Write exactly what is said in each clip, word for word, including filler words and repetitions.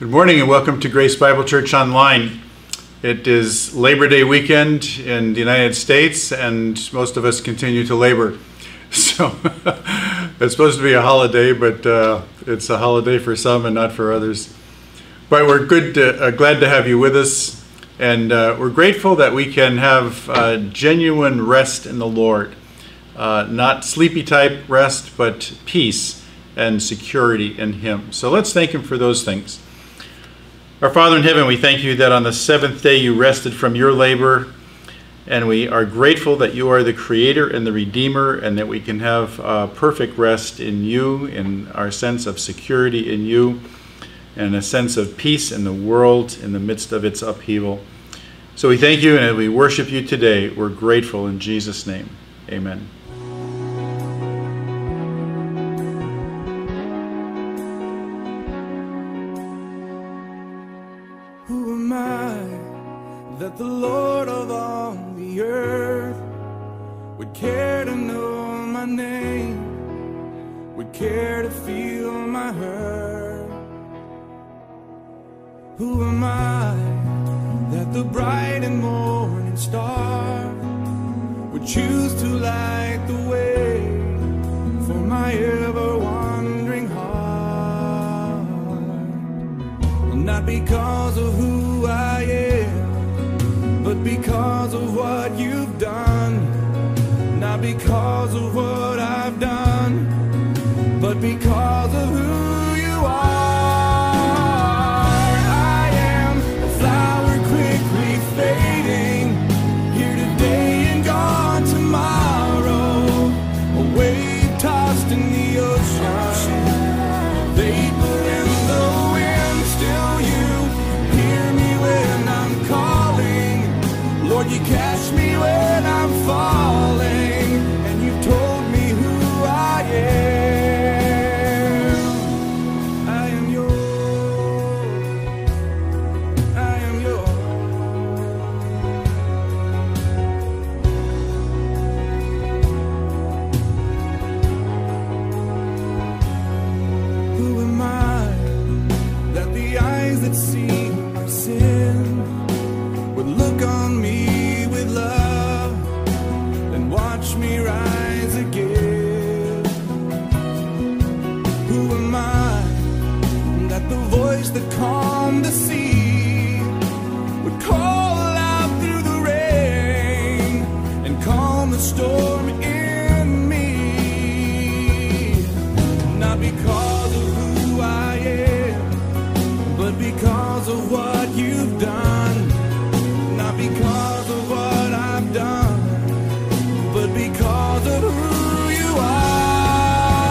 Good morning and welcome to Grace Bible Church Online. It is Labor Day weekend in the United States and most of us continue to labor. So it's supposed to be a holiday, but uh, it's a holiday for some and not for others. But we're good, to, uh, glad to have you with us, and uh, we're grateful that we can have uh, genuine rest in the Lord. Uh, not sleepy type rest, but peace and security in Him. So let's thank Him for those things. Our Father in heaven, we thank you that on the seventh day you rested from your labor, and we are grateful that you are the Creator and the Redeemer, and that we can have uh, perfect rest in you, in our sense of security in you, and a sense of peace in the world in the midst of its upheaval. So we thank you, and as we worship you today, we're grateful in Jesus' name. Amen. Who am I that the Lord of all the earth would care to know my name, would care to feel my hurt? Who am I that the bright and morning star would choose to light the way for my ever-wandering heart? Well, not because of who I am, but because of what you've done. Not because of what I've done, but because of who you are. I am a flower quickly fading, here today and gone tomorrow, a wave tossed in the ocean, vapor in the wind. Still you hear me when I'm calling, Lord, you catch me when I'm falling, and you told me who I am. I am yours, I am yours. Who am I that the eyes that see my sin would look on me with love and watch me rise again? Who am I that the voice that calmed the sea would call out through the rain and calm the storm in me? Not because of who I am, but because of what you've done. Not because of what I've done, but because of who you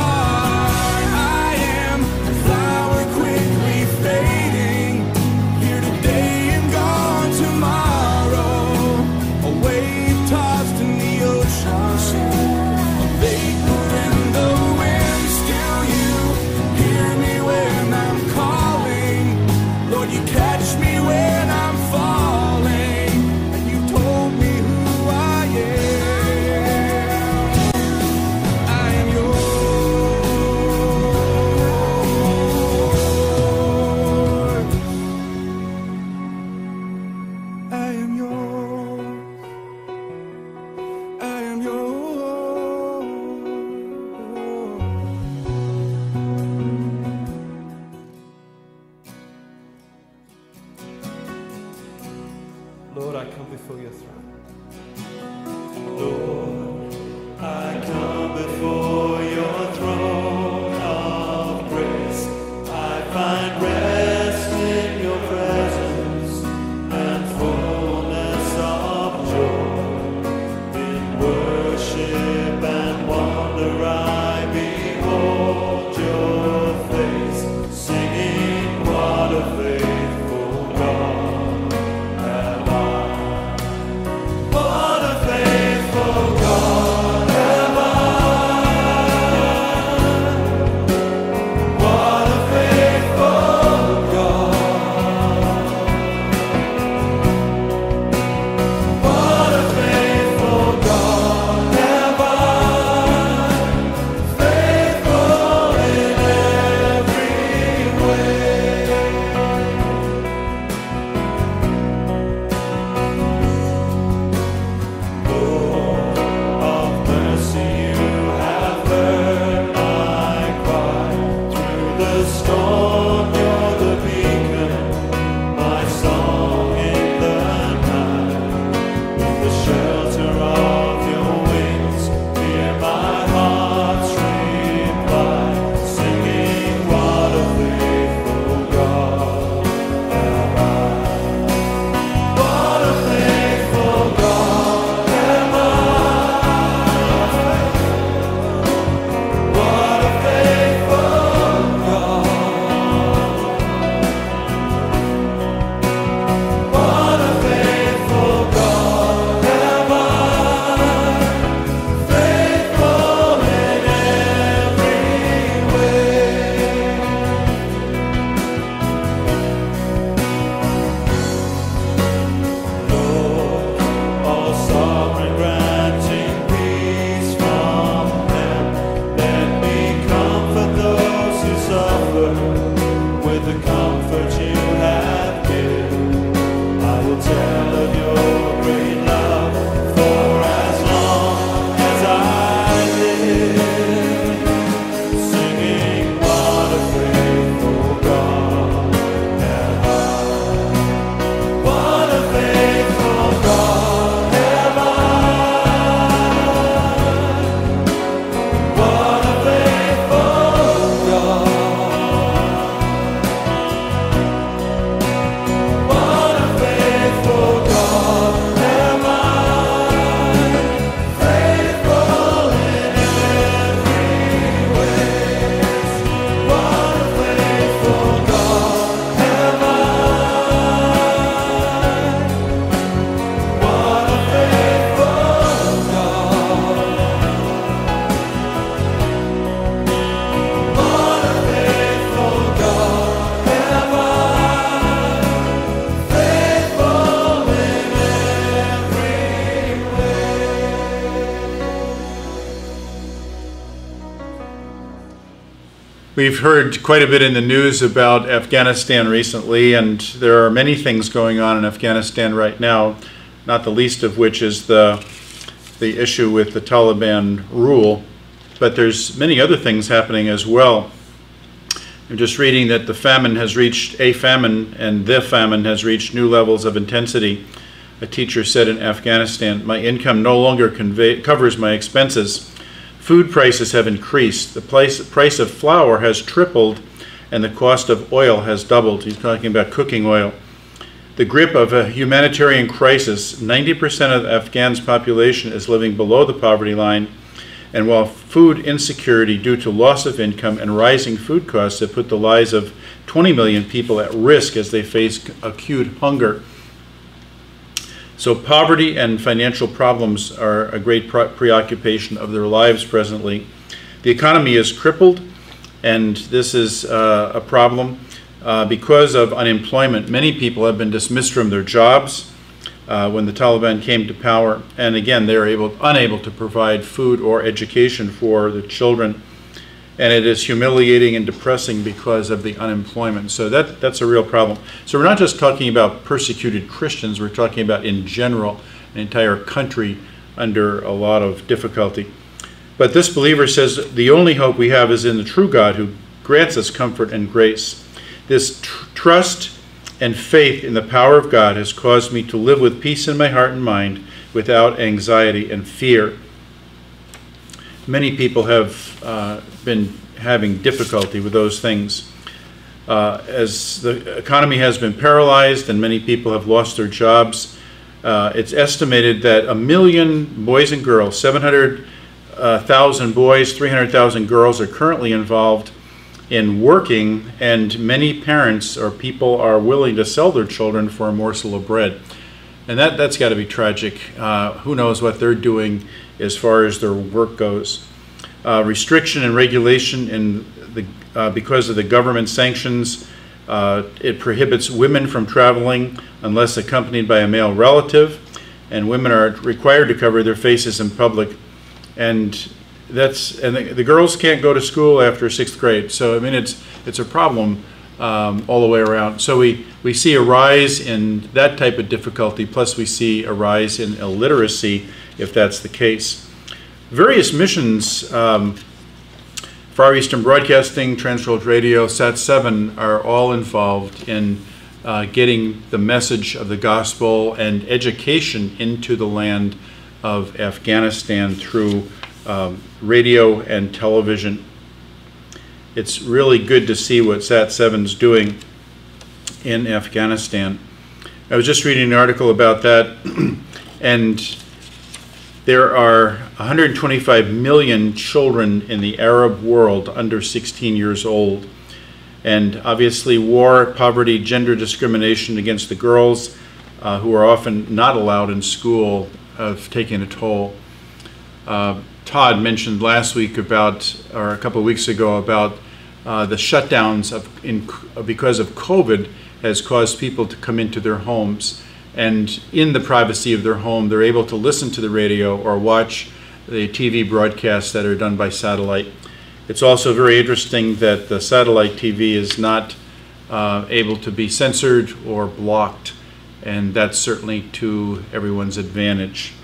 are. I am a flower quickly fading, We've heard quite a bit in the news about Afghanistan recently, and there are many things going on in Afghanistan right now, not the least of which is the, the issue with the Taliban rule, but there's many other things happening as well. I'm just reading that the famine has reached, a famine and the famine has reached new levels of intensity. A teacher said in Afghanistan, "My income no longer convey, covers my expenses. Food prices have increased. The price, price of flour has tripled and the cost of oil has doubled." He's talking about cooking oil. The grip of a humanitarian crisis. ninety percent of the Afghan's population is living below the poverty line, and while food insecurity due to loss of income and rising food costs have put the lives of twenty million people at risk as they face acute hunger. So poverty and financial problems are a great preoccupation of their lives presently. The economy is crippled, and this is uh, a problem uh, because of unemployment. Many people have been dismissed from their jobs uh, when the Taliban came to power, and again, they're able, unable to provide food or education for the children. And it is humiliating and depressing because of the unemployment. So that, that's a real problem. So we're not just talking about persecuted Christians, we're talking about in general an entire country under a lot of difficulty. But this believer says the only hope we have is in the true God who grants us comfort and grace. This tr trust and faith in the power of God has caused me to live with peace in my heart and mind without anxiety and fear. Many people have uh, been having difficulty with those things. Uh, as the economy has been paralyzed and many people have lost their jobs, uh, it's estimated that a million boys and girls, seven hundred thousand boys, three hundred thousand girls are currently involved in working, and many parents or people are willing to sell their children for a morsel of bread. And that, that's got to be tragic. Uh, who knows what they're doing as far as their work goes. Uh, restriction and regulation in the, uh, because of the government sanctions. Uh, it prohibits women from traveling unless accompanied by a male relative, and women are required to cover their faces in public. And that's and the, the girls can't go to school after sixth grade. So I mean, it's it's a problem um, all the way around. So we we see a rise in that type of difficulty. Plus, we see a rise in illiteracy, if that's the case. Various missions, um, Far Eastern Broadcasting, Transworld Radio, Sat seven, are all involved in uh, getting the message of the gospel and education into the land of Afghanistan through um, radio and television. It's really good to see what Sat seven's doing in Afghanistan. I was just reading an article about that, and there are one hundred twenty-five million children in the Arab world under sixteen years old. And obviously war, poverty, gender discrimination against the girls uh, who are often not allowed in school have taken a toll. Uh, Todd mentioned last week about, or a couple of weeks ago, about uh, the shutdowns of, in, because of COVID has caused people to come into their homes. And in the privacy of their home, they're able to listen to the radio or watch the T V broadcasts that are done by satellite. It's also very interesting that the satellite T V is not uh, able to be censored or blocked, and that's certainly to everyone's advantage.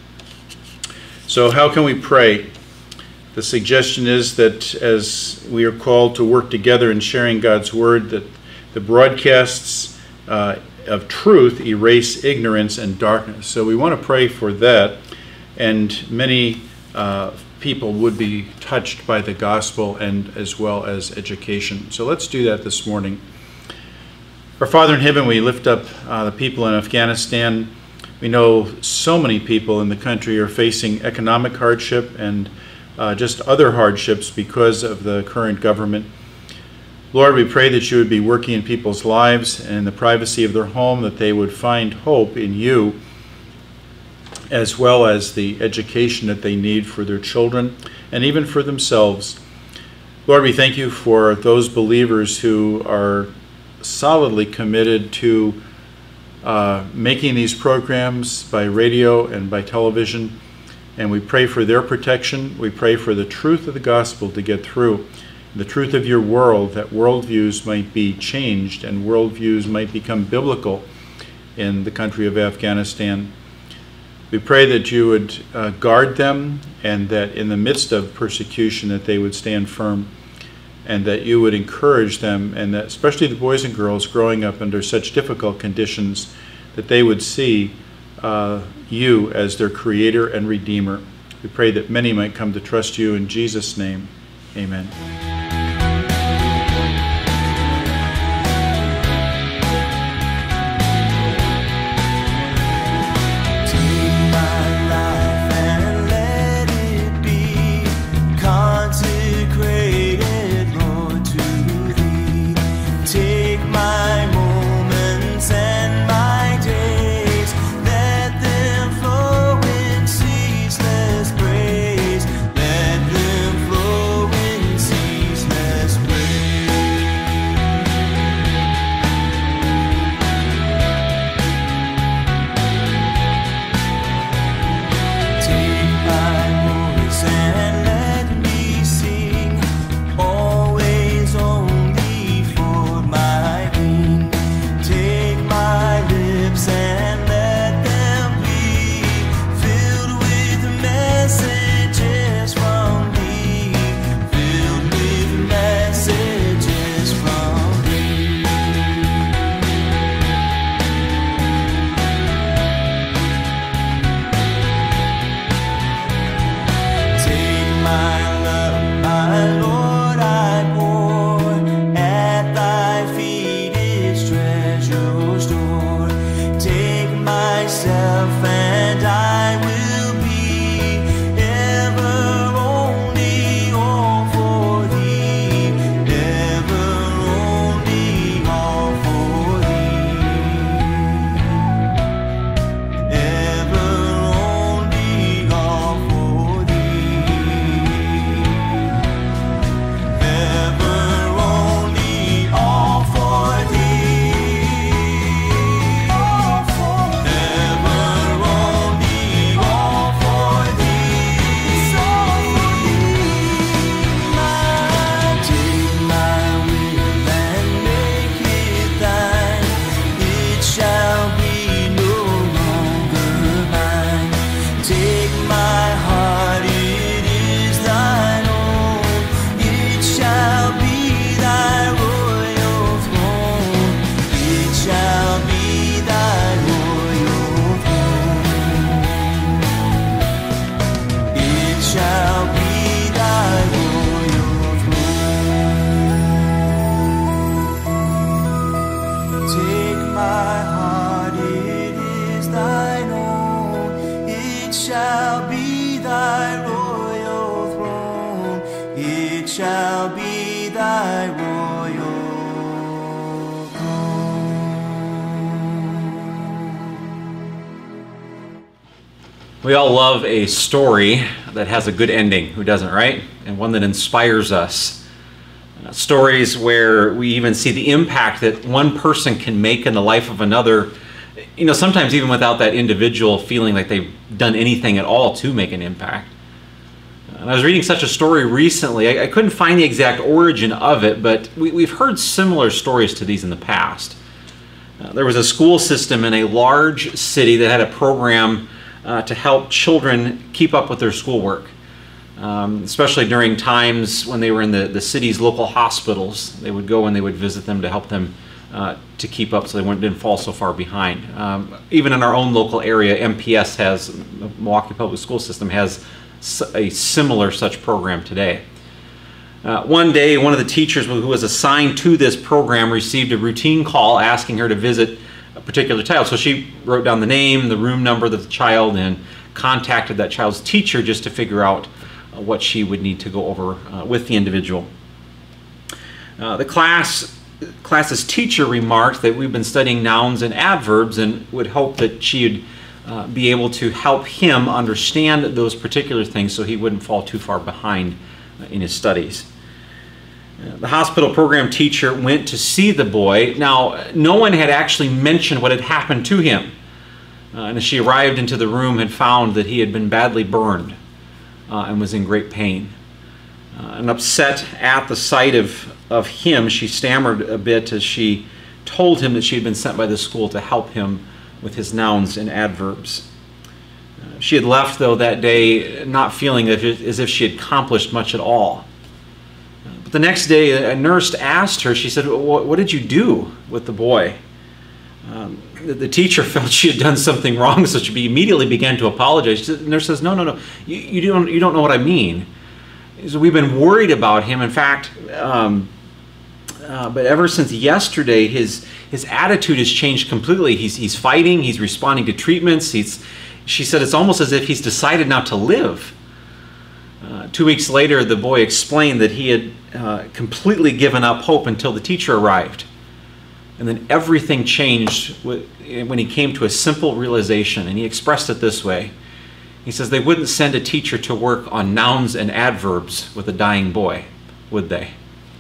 So how can we pray? The suggestion is that as we are called to work together in sharing God's word, that the broadcasts uh, of truth erase ignorance and darkness. So we want to pray for that, and many uh, people would be touched by the gospel and as well as education. So let's do that this morning. Our Father in heaven, we lift up uh, the people in Afghanistan. We know so many people in the country are facing economic hardship and uh, just other hardships because of the current government. Lord, we pray that you would be working in people's lives and in the privacy of their home, that they would find hope in you, as well as the education that they need for their children and even for themselves. Lord, we thank you for those believers who are solidly committed to uh, making these programs by radio and by television, and we pray for their protection. We pray for the truth of the gospel to get through. the truth of your world, that worldviews might be changed and worldviews might become biblical in the country of Afghanistan. We pray that you would uh, guard them, and that in the midst of persecution that they would stand firm, and that you would encourage them, and that especially the boys and girls growing up under such difficult conditions, that they would see uh, you as their creator and redeemer. We pray that many might come to trust you in Jesus' name. Amen. Shall be thy royal throne. We all love a story that has a good ending, who doesn't, right? And one that inspires us. Uh, stories where we even see the impact that one person can make in the life of another, you know, sometimes even without that individual feeling like they've done anything at all to make an impact. And I was reading such a story recently. I, I couldn't find the exact origin of it, but we, we've heard similar stories to these in the past. Uh, there was a school system in a large city that had a program uh, to help children keep up with their schoolwork, um, especially during times when they were in the, the city's local hospitals. They would go and they would visit them to help them uh, to keep up so they weren't, didn't fall so far behind. Um, even in our own local area, M P S has, the Milwaukee Public School System has a similar such program today. Uh, one day, one of the teachers who was assigned to this program received a routine call asking her to visit a particular child. So she wrote down the name, the room number of the child, and contacted that child's teacher just to figure out uh, what she would need to go over uh, with the individual. Uh, the class class's teacher remarked that we've been studying nouns and adverbs and would hope that she'd Uh, be able to help him understand those particular things so he wouldn't fall too far behind uh, in his studies. Uh, the hospital program teacher went to see the boy. Now, no one had actually mentioned what had happened to him. Uh, and as she arrived into the room, had found that he had been badly burned uh, and was in great pain. Uh, and upset at the sight of, of him, she stammered a bit as she told him that she had been sent by the school to help him with his nouns and adverbs. Uh, she had left, though, that day not feeling as if, as if she had accomplished much at all. Uh, but the next day, a nurse asked her, she said, what, what did you do with the boy? Um, the, the teacher felt she had done something wrong, so she immediately began to apologize. The nurse says, no, no, no, you, you, don't, you don't know what I mean. So we've been worried about him. In fact, um, uh, but ever since yesterday, his his attitude has changed completely. He's he's fighting. He's responding to treatments. He's, she said, it's almost as if he's decided not to live. Uh, two weeks later, the boy explained that he had uh, completely given up hope until the teacher arrived, and then everything changed when he came to a simple realization. And he expressed it this way. He says, they wouldn't send a teacher to work on nouns and adverbs with a dying boy, would they?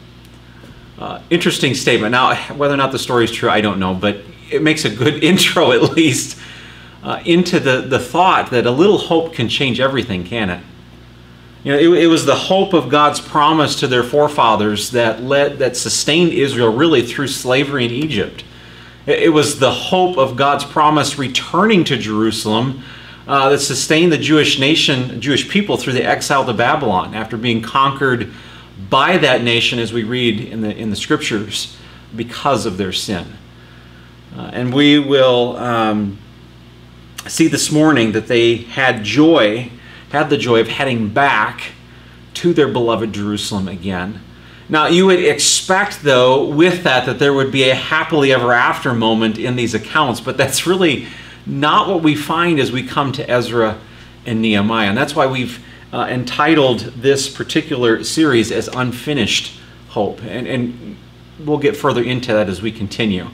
Uh, interesting statement. Now, whether or not the story is true, I don't know, but it makes a good intro, at least, uh, into the, the thought that a little hope can change everything, can it? You know, it, it was the hope of God's promise to their forefathers that led, that sustained Israel really through slavery in Egypt. It, it was the hope of God's promise returning to Jerusalem Uh, that sustained the Jewish nation, Jewish people through the exile to Babylon after being conquered by that nation, as we read in the in the scriptures, because of their sin. Uh, and we will um, see this morning that they had joy, had the joy of heading back to their beloved Jerusalem again. Now, you would expect, though, with that, that there would be a happily ever after moment in these accounts, but that's really not what we find as we come to Ezra and Nehemiah. And that's why we've uh, entitled this particular series as Unfinished Hope. And, and we'll get further into that as we continue.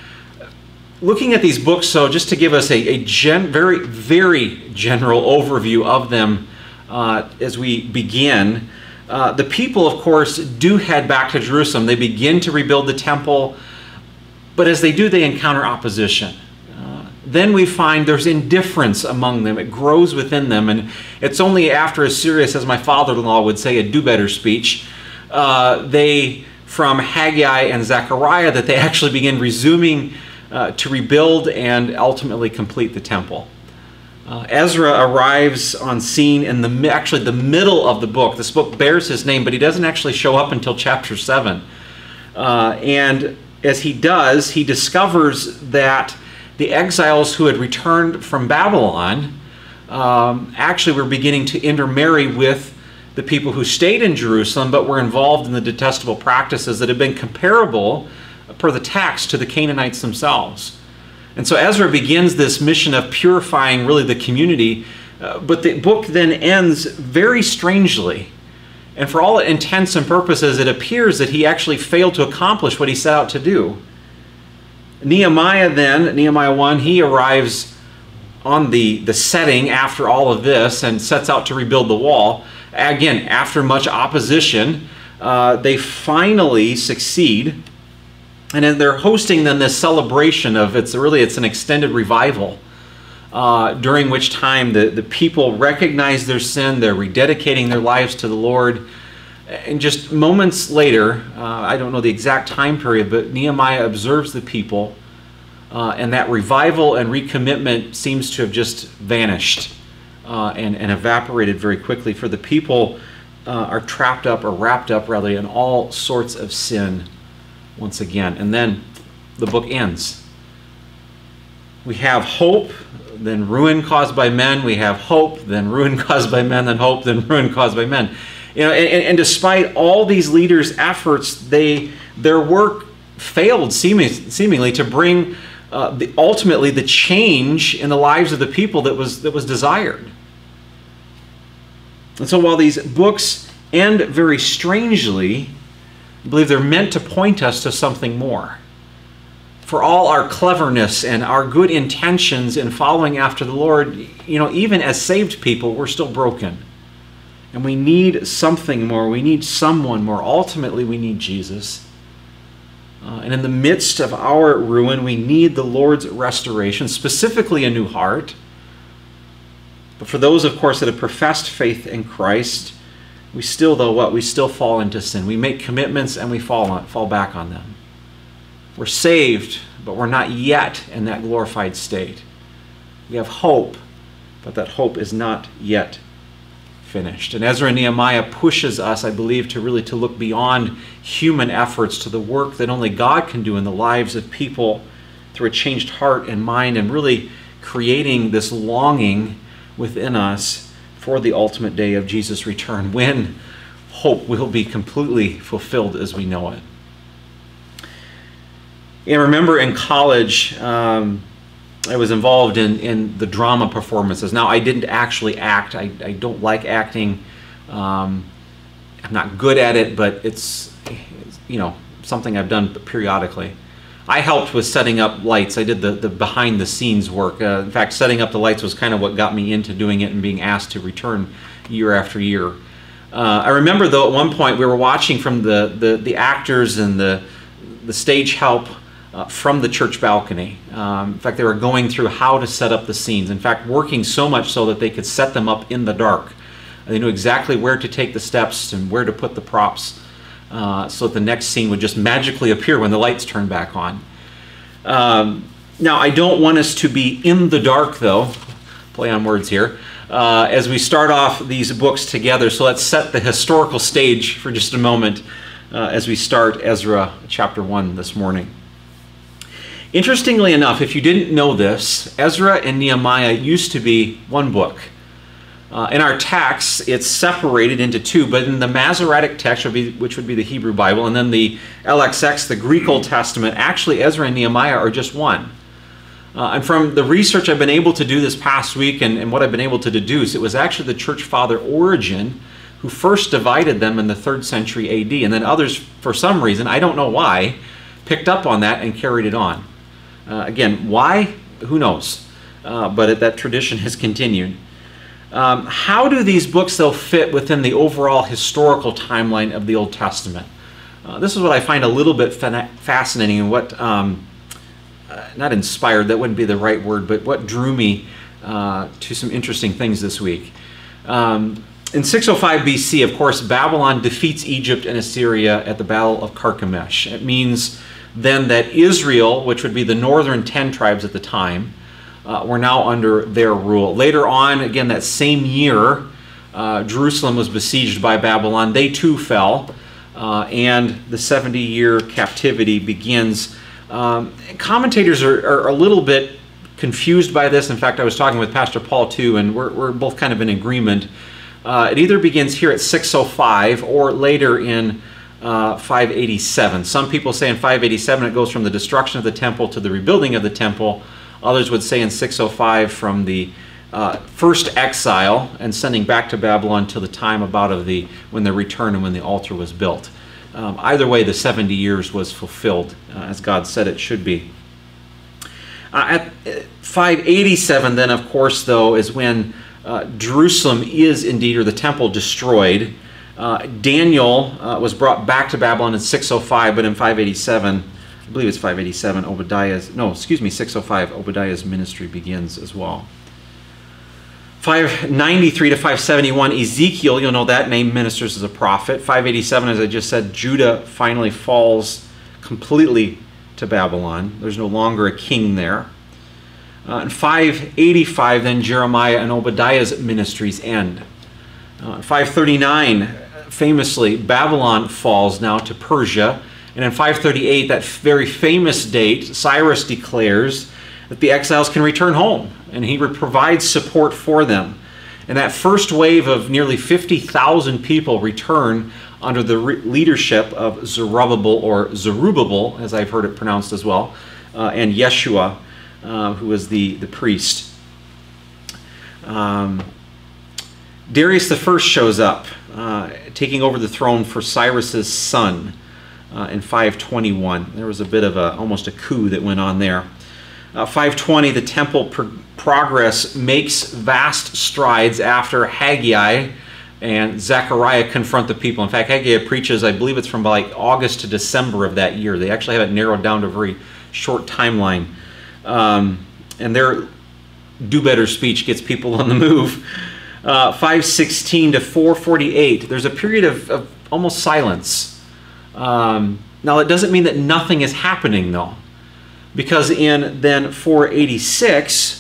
Looking at these books, so just to give us a, a gen, very, very general overview of them uh, as we begin, uh, the people, of course, do head back to Jerusalem. They begin to rebuild the temple, but as they do, they encounter opposition. Then we find there's indifference among them. It grows within them. And it's only after a serious, as my father-in-law would say, a do-better speech, uh, they, from Haggai and Zechariah, that they actually begin resuming uh, to rebuild and ultimately complete the temple. Uh, Ezra arrives on scene in the, actually the middle of the book. This book bears his name, but he doesn't actually show up until chapter seven. Uh, and as he does, he discovers that the exiles who had returned from Babylon um, actually were beginning to intermarry with the people who stayed in Jerusalem but were involved in the detestable practices that had been comparable, per the text, to the Canaanites themselves. And so Ezra begins this mission of purifying really the community, uh, but the book then ends very strangely. And for all intents and purposes, it appears that he actually failed to accomplish what he set out to do. Nehemiah then, Nehemiah one, he arrives on the, the setting after all of this and sets out to rebuild the wall. Again, after much opposition, uh, they finally succeed. And then they're hosting then this celebration of, it's really, it's an extended revival, uh, during which time the, the people recognize their sin, they're rededicating their lives to the Lord. And just moments later, uh, I don't know the exact time period, but Nehemiah observes the people, uh, and that revival and recommitment seems to have just vanished uh, and, and evaporated very quickly, for the people uh, are trapped up, or wrapped up rather, in all sorts of sin once again. And then the book ends. We have hope, then ruin caused by men. We have hope, then ruin caused by men, then hope, then ruin caused by men. You know, and, and despite all these leaders' efforts, they their work failed seeming, seemingly to bring uh, the, ultimately the change in the lives of the people that was that was desired. And so, while these books end very strangely, I believe they're meant to point us to something more. For all our cleverness and our good intentions in following after the Lord, you know, even as saved people, we're still broken. And we need something more. We need someone more. Ultimately, we need Jesus. Uh, and in the midst of our ruin, we need the Lord's restoration, specifically a new heart. But for those, of course, that have professed faith in Christ, we still, though, what? We still fall into sin. We make commitments and we fall on, fall back on them. We're saved, but we're not yet in that glorified state. We have hope, but that hope is not yet finished. And Ezra and Nehemiah pushes us, I believe, to really to look beyond human efforts to the work that only God can do in the lives of people through a changed heart and mind, and really creating this longing within us for the ultimate day of Jesus' return, when hope will be completely fulfilled as we know it. And remember in college, um, I was involved in, in the drama performances. Now, I didn't actually act. I, I don't like acting. Um, I'm not good at it, but it's, it's, you know, something I've done periodically. I helped with setting up lights. I did the, the behind-the-scenes work. Uh, in fact, setting up the lights was kind of what got me into doing it and being asked to return year after year. Uh, I remember, though, at one point we were watching from the, the, the actors and the, the stage help Uh, from the church balcony. Um, in fact, they were going through how to set up the scenes. In fact, working so much so that they could set them up in the dark. They knew exactly where to take the steps and where to put the props uh, so that the next scene would just magically appear when the lights turned back on. Um, now, I don't want us to be in the dark, though, play on words here, uh, as we start off these books together. So let's set the historical stage for just a moment uh, as we start Ezra chapter one this morning. Interestingly enough, if you didn't know this, Ezra and Nehemiah used to be one book. Uh, in our text, it's separated into two, but in the Masoretic text, which would, be, which would be the Hebrew Bible, and then the L X X, the Greek Old Testament, actually Ezra and Nehemiah are just one. Uh, and from the research I've been able to do this past week and, and what I've been able to deduce, it was actually the church father Origen who first divided them in the third century A D, and then others, for some reason, I don't know why, picked up on that and carried it on. Uh, again, why? Who knows? Uh, but it, that tradition has continued. Um, how do these books, though, fit within the overall historical timeline of the Old Testament? Uh, this is what I find a little bit fascinating, and what, um, uh, not inspired, that wouldn't be the right word, but what drew me uh, to some interesting things this week. Um, in six oh five B C, of course, Babylon defeats Egypt and Assyria at the Battle of Carchemish. It means then that Israel, which would be the northern ten tribes at the time, uh, were now under their rule. Later on, again, that same year, uh, Jerusalem was besieged by Babylon. They too fell, uh, and the seventy-year captivity begins. Um, commentators are, are a little bit confused by this. In fact, I was talking with Pastor Paul too, and we're, we're both kind of in agreement. Uh, it either begins here at six oh five or later in Uh, five eighty-seven. Some people say in five eighty-seven it goes from the destruction of the temple to the rebuilding of the temple. Others would say in six oh five from the uh, first exile and sending back to Babylon to the time about of the when the return and when the altar was built. Um, either way, the seventy years was fulfilled uh, as God said it should be. Uh, at five eighty-seven then, of course, though, is when uh, Jerusalem is indeed, or the temple, destroyed. Uh, Daniel uh, was brought back to Babylon in six oh five, but in five eighty-seven, I believe it's five eighty-seven, Obadiah's, no, excuse me, six oh five, Obadiah's ministry begins as well. five ninety-three to five seventy-one, Ezekiel, you'll know that name, ministers as a prophet. five eighty-seven, as I just said, Judah finally falls completely to Babylon. There's no longer a king there. Uh, in five eighty-five, then Jeremiah and Obadiah's ministries end. Uh, five thirty-nine, famously, Babylon falls now to Persia. And in five thirty-eight, that very famous date, Cyrus declares that the exiles can return home, and he provides support for them. And that first wave of nearly fifty thousand people return under the leadership of Zerubbabel, or Zerubbabel, as I've heard it pronounced as well, uh, and Yeshua, uh, who was the, the priest. Um, Darius the First shows up, uh, taking over the throne for Cyrus's son uh, in five twenty-one. There was a bit of a, almost a coup that went on there. Uh, five twenty, the temple pro progress makes vast strides after Haggai and Zechariah confront the people. In fact, Haggai preaches, I believe it's from like August to December of that year. They actually have it narrowed down to a very short timeline. Um, and their do-better speech gets people on the move. uh, five sixteen to four forty-eight, there's a period of, of almost silence. Um, now, it doesn't mean that nothing is happening, though, because in then four eighty-six,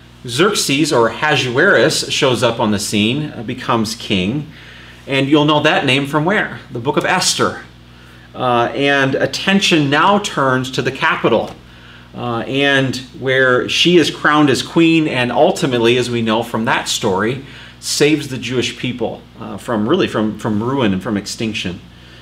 Xerxes, or Ahasuerus, shows up on the scene, uh, becomes king, and you'll know that name from where? The book of Esther. Uh, and attention now turns to the capital, uh, and where she is crowned as queen, and ultimately, as we know from that story, saves the Jewish people uh, from really from, from ruin and from extinction.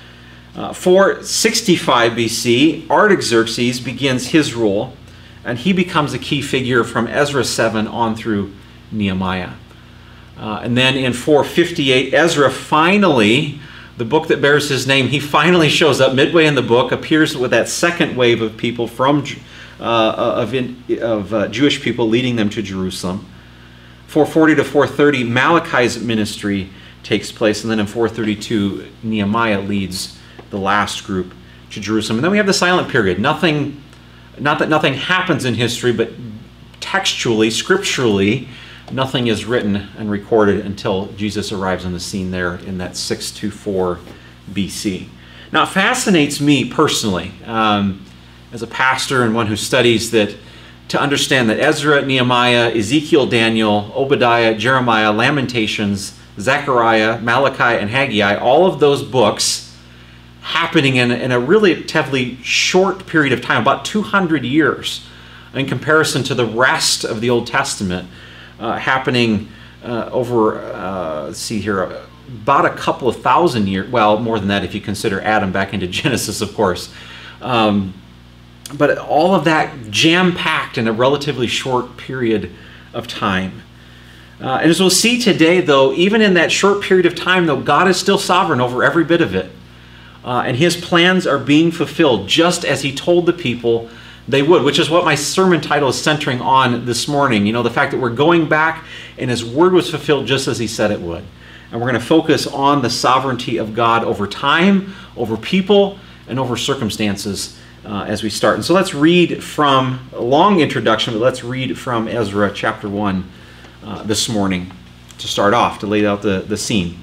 Uh, four sixty-five B C, Artaxerxes begins his rule, and he becomes a key figure from Ezra seven on through Nehemiah. Uh, and then in four fifty-eight, Ezra finally, the book that bears his name, he finally shows up midway in the book, appears with that second wave of people from uh, of, in, of uh, Jewish people leading them to Jerusalem. four forty to four thirty, Malachi's ministry takes place, and then in four thirty-two, Nehemiah leads the last group to Jerusalem. And then we have the silent period. Nothing, not that nothing happens in history, but textually, scripturally, nothing is written and recorded until Jesus arrives on the scene there in that six twenty-four B C. Now, it fascinates me personally, um, as a pastor and one who studies that, to understand that Ezra, Nehemiah, Ezekiel, Daniel, Obadiah, Jeremiah, Lamentations, Zechariah, Malachi, and Haggai, all of those books happening in, in a relatively short period of time, about two hundred years, in comparison to the rest of the Old Testament, uh, happening uh, over, uh, let's see here, about a couple of thousand years, well, more than that if you consider Adam back into Genesis, of course. Um, but all of that jam-packed in a relatively short period of time. Uh, and as we'll see today, though, even in that short period of time, though, God is still sovereign over every bit of it. Uh, and his plans are being fulfilled just as he told the people they would, which is what my sermon title is centering on this morning. You know, the fact that we're going back and his word was fulfilled just as he said it would. And we're going to focus on the sovereignty of God over time, over people, and over circumstances uh, as we start. And so let's read from a long introduction, but let's read from Ezra chapter one uh, this morning to start off, to lay out the, the scene.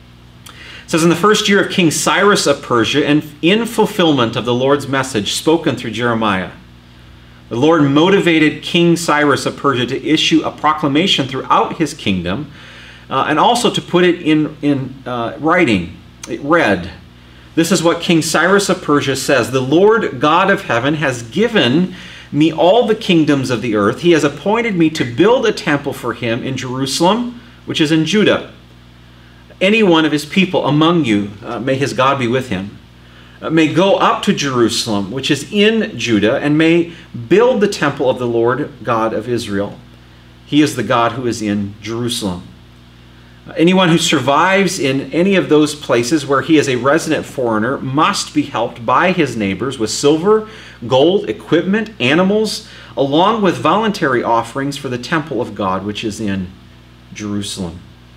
It says, in the first year of King Cyrus of Persia, and in fulfillment of the Lord's message spoken through Jeremiah, the Lord motivated King Cyrus of Persia to issue a proclamation throughout his kingdom, uh, and also to put it in, in uh, writing. It read, this is what King Cyrus of Persia says, the Lord God of heaven has given me all the kingdoms of the earth. He has appointed me to build a temple for him in Jerusalem, which is in Judah. Any one of his people among you, uh, may his God be with him, uh, may go up to Jerusalem, which is in Judah, and may build the temple of the Lord God of Israel. He is the God who is in Jerusalem. Uh, anyone who survives in any of those places where he is a resident foreigner must be helped by his neighbors with silver, gold, equipment, animals, along with voluntary offerings for the temple of God, which is in Jerusalem.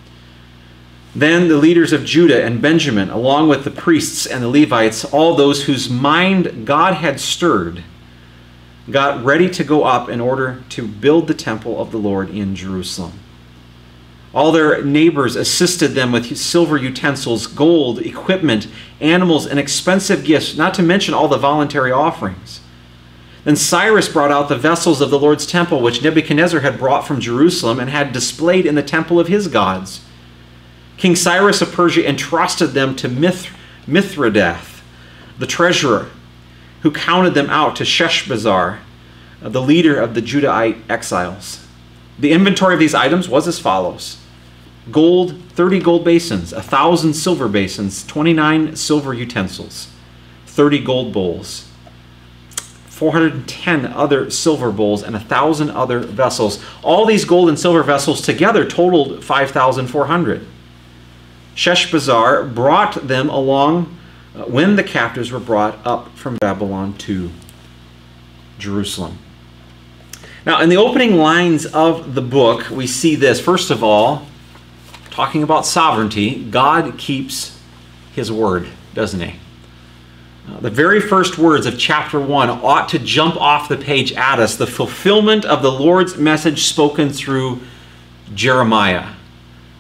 Then the leaders of Judah and Benjamin, along with the priests and the Levites, all those whose mind God had stirred, got ready to go up in order to build the temple of the Lord in Jerusalem. All their neighbors assisted them with silver utensils, gold, equipment, animals, and expensive gifts, not to mention all the voluntary offerings. Then Cyrus brought out the vessels of the Lord's temple, which Nebuchadnezzar had brought from Jerusalem and had displayed in the temple of his gods. King Cyrus of Persia entrusted them to Mith Mithridath, the treasurer, who counted them out to Sheshbazzar, the leader of the Judahite exiles. The inventory of these items was as follows. Gold, thirty gold basins, one thousand silver basins, twenty-nine silver utensils, thirty gold bowls, four hundred ten other silver bowls, and one thousand other vessels. All these gold and silver vessels together totaled five thousand four hundred. Sheshbazzar brought them along uh, when the captives were brought up from Babylon to Jerusalem. Now, in the opening lines of the book, we see this. First of all, talking about sovereignty, God keeps his word, doesn't he? Uh, the very first words of chapter one ought to jump off the page at us. The fulfillment of the Lord's message spoken through Jeremiah.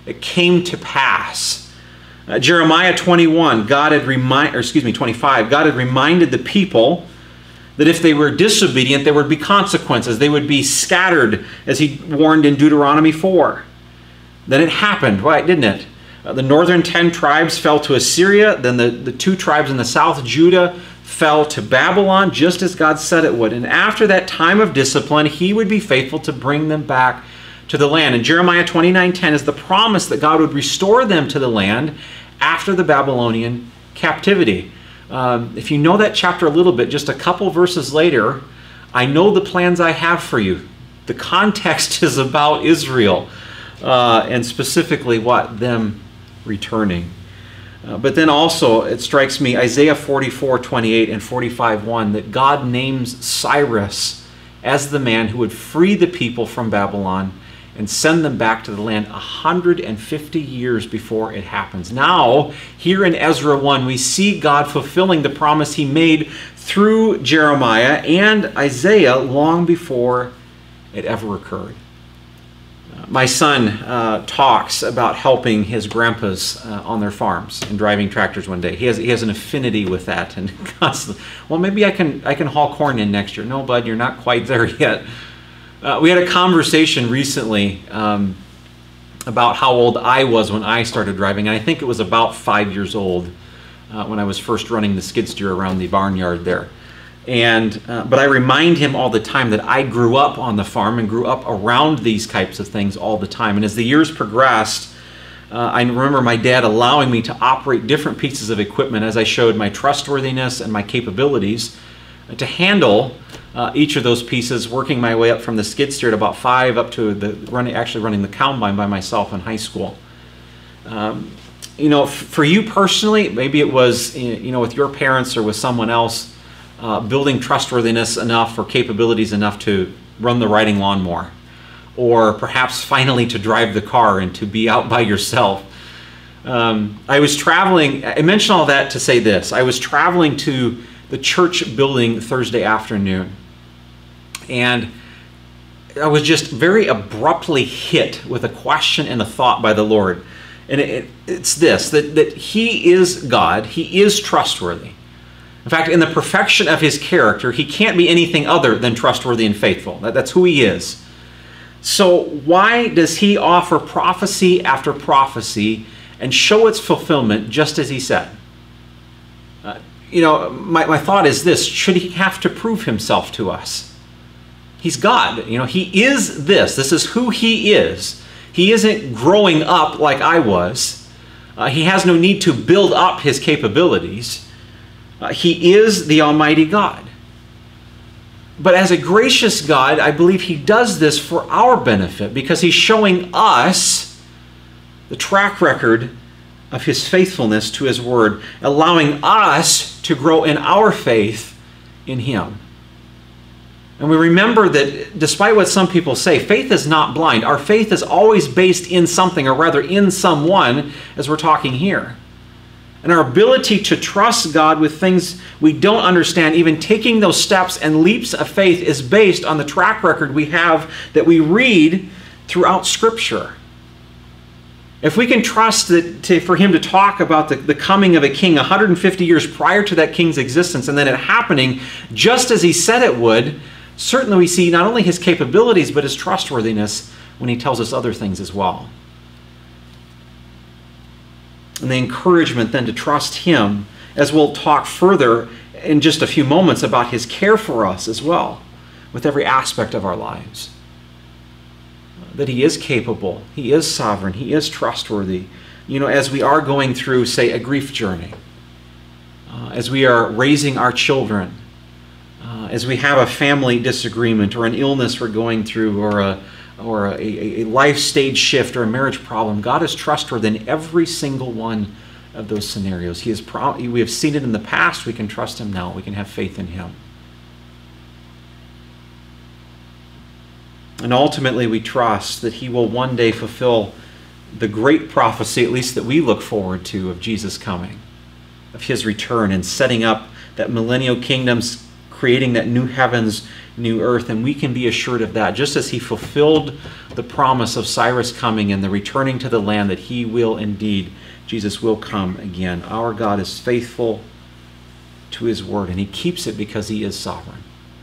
it came to pass. Uh, Jeremiah twenty-one, God had remind, or excuse me, twenty-five, God had reminded the people that if they were disobedient, there would be consequences. They would be scattered, as he warned in Deuteronomy four. Then it happened, right, didn't it? Uh, the northern ten tribes fell to Assyria. Then the, the two tribes in the south, Judah, fell to Babylon, just as God said it would. And after that time of discipline, he would be faithful to bring them back to the land. And Jeremiah twenty-nine ten is the promise that God would restore them to the land after the Babylonian captivity. Um, if you know that chapter a little bit, just a couple verses later, I know the plans I have for you. The context is about Israel, uh, and specifically what? Them returning. Uh, but then also, it strikes me, Isaiah forty-four twenty-eight and forty-five one, that God names Cyrus as the man who would free the people from Babylon and send them back to the land one hundred fifty years before it happens. Now, here in Ezra one, we see God fulfilling the promise he made through Jeremiah and Isaiah long before it ever occurred. Uh, my son uh, talks about helping his grandpas uh, on their farms and driving tractors one day. He has, he has an affinity with that, and constantly, well, maybe I can, I can haul corn in next year. No, bud, you're not quite there yet. Uh, we had a conversation recently um, about how old I was when I started driving, and I think it was about five years old uh, when I was first running the skid steer around the barnyard there. And uh, but I remind him all the time that I grew up on the farm and grew up around these types of things all the time. And as the years progressed, uh, I remember my dad allowing me to operate different pieces of equipment as I showed my trustworthiness and my capabilities to handle Uh, each of those pieces, working my way up from the skid steer at about five up to the running, actually running the combine by myself in high school. Um, you know, f- for you personally, maybe it was, you know, with your parents or with someone else, uh, building trustworthiness enough or capabilities enough to run the riding lawnmower, or perhaps finally to drive the car and to be out by yourself. Um, I was traveling, I mentioned all that to say this. I was traveling to the church building Thursday afternoon, and I was just very abruptly hit with a question and a thought by the Lord. And it, it, it's this, that, that he is God, he is trustworthy. In fact, in the perfection of his character, he can't be anything other than trustworthy and faithful. That, that's who he is. So why does he offer prophecy after prophecy and show its fulfillment just as he said? Uh, you know, my, my thought is this: should he have to prove himself to us? He's God. You know, he is this. This is who he is. He isn't growing up like I was. Uh, he has no need to build up his capabilities. Uh, he is the Almighty God. But as a gracious God, I believe he does this for our benefit because he's showing us the track record of his faithfulness to his word, allowing us to grow in our faith in him. And we remember that despite what some people say, faith is not blind. Our faith is always based in something, or rather in someone, as we're talking here. And our ability to trust God with things we don't understand, even taking those steps and leaps of faith, is based on the track record we have that we read throughout Scripture. If we can trust that to, for him to talk about the, the coming of a king one hundred fifty years prior to that king's existence, and then it happening just as he said it would, certainly we see not only his capabilities, but his trustworthiness when he tells us other things as well. And the encouragement then to trust him, as we'll talk further in just a few moments about his care for us as well, with every aspect of our lives. That he is capable, he is sovereign, he is trustworthy. You know, as we are going through, say, a grief journey, uh, as we are raising our children, uh, as we have a family disagreement or an illness we're going through, or a or a, a life stage shift or a marriage problem, God is trustworthy in every single one of those scenarios. He is pro- we have seen it in the past, we can trust him now, we can have faith in him. And ultimately we trust that he will one day fulfill the great prophecy, at least that we look forward to, of Jesus coming, of his return and setting up that millennial kingdom's creating that new heavens, new earth, and we can be assured of that. Just as he fulfilled the promise of Cyrus coming and the returning to the land, that he will indeed, Jesus will come again. Our God is faithful to his word, and he keeps it because he is sovereign.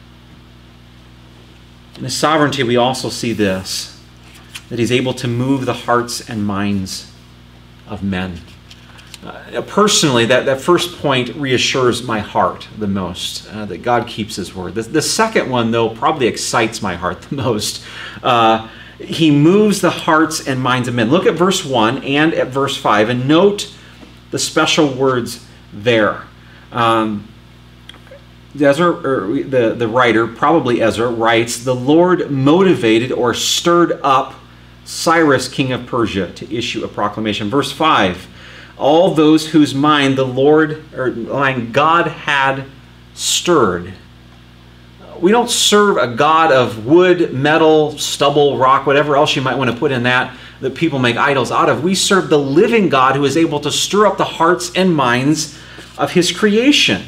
In his sovereignty, we also see this, that he's able to move the hearts and minds of men. Uh, personally, that, that first point reassures my heart the most, uh, that God keeps his word. The, the second one, though, probably excites my heart the most. Uh, he moves the hearts and minds of men. Look at verse one and at verse five, and note the special words there. Um, Ezra, or the, the writer, probably Ezra, writes, the Lord motivated or stirred up Cyrus, king of Persia, to issue a proclamation. Verse five, all those whose mind the Lord, or mind God had stirred. We don't serve a God of wood, metal, stubble, rock, whatever else you might want to put in that, that people make idols out of. We serve the living God who is able to stir up the hearts and minds of his creation.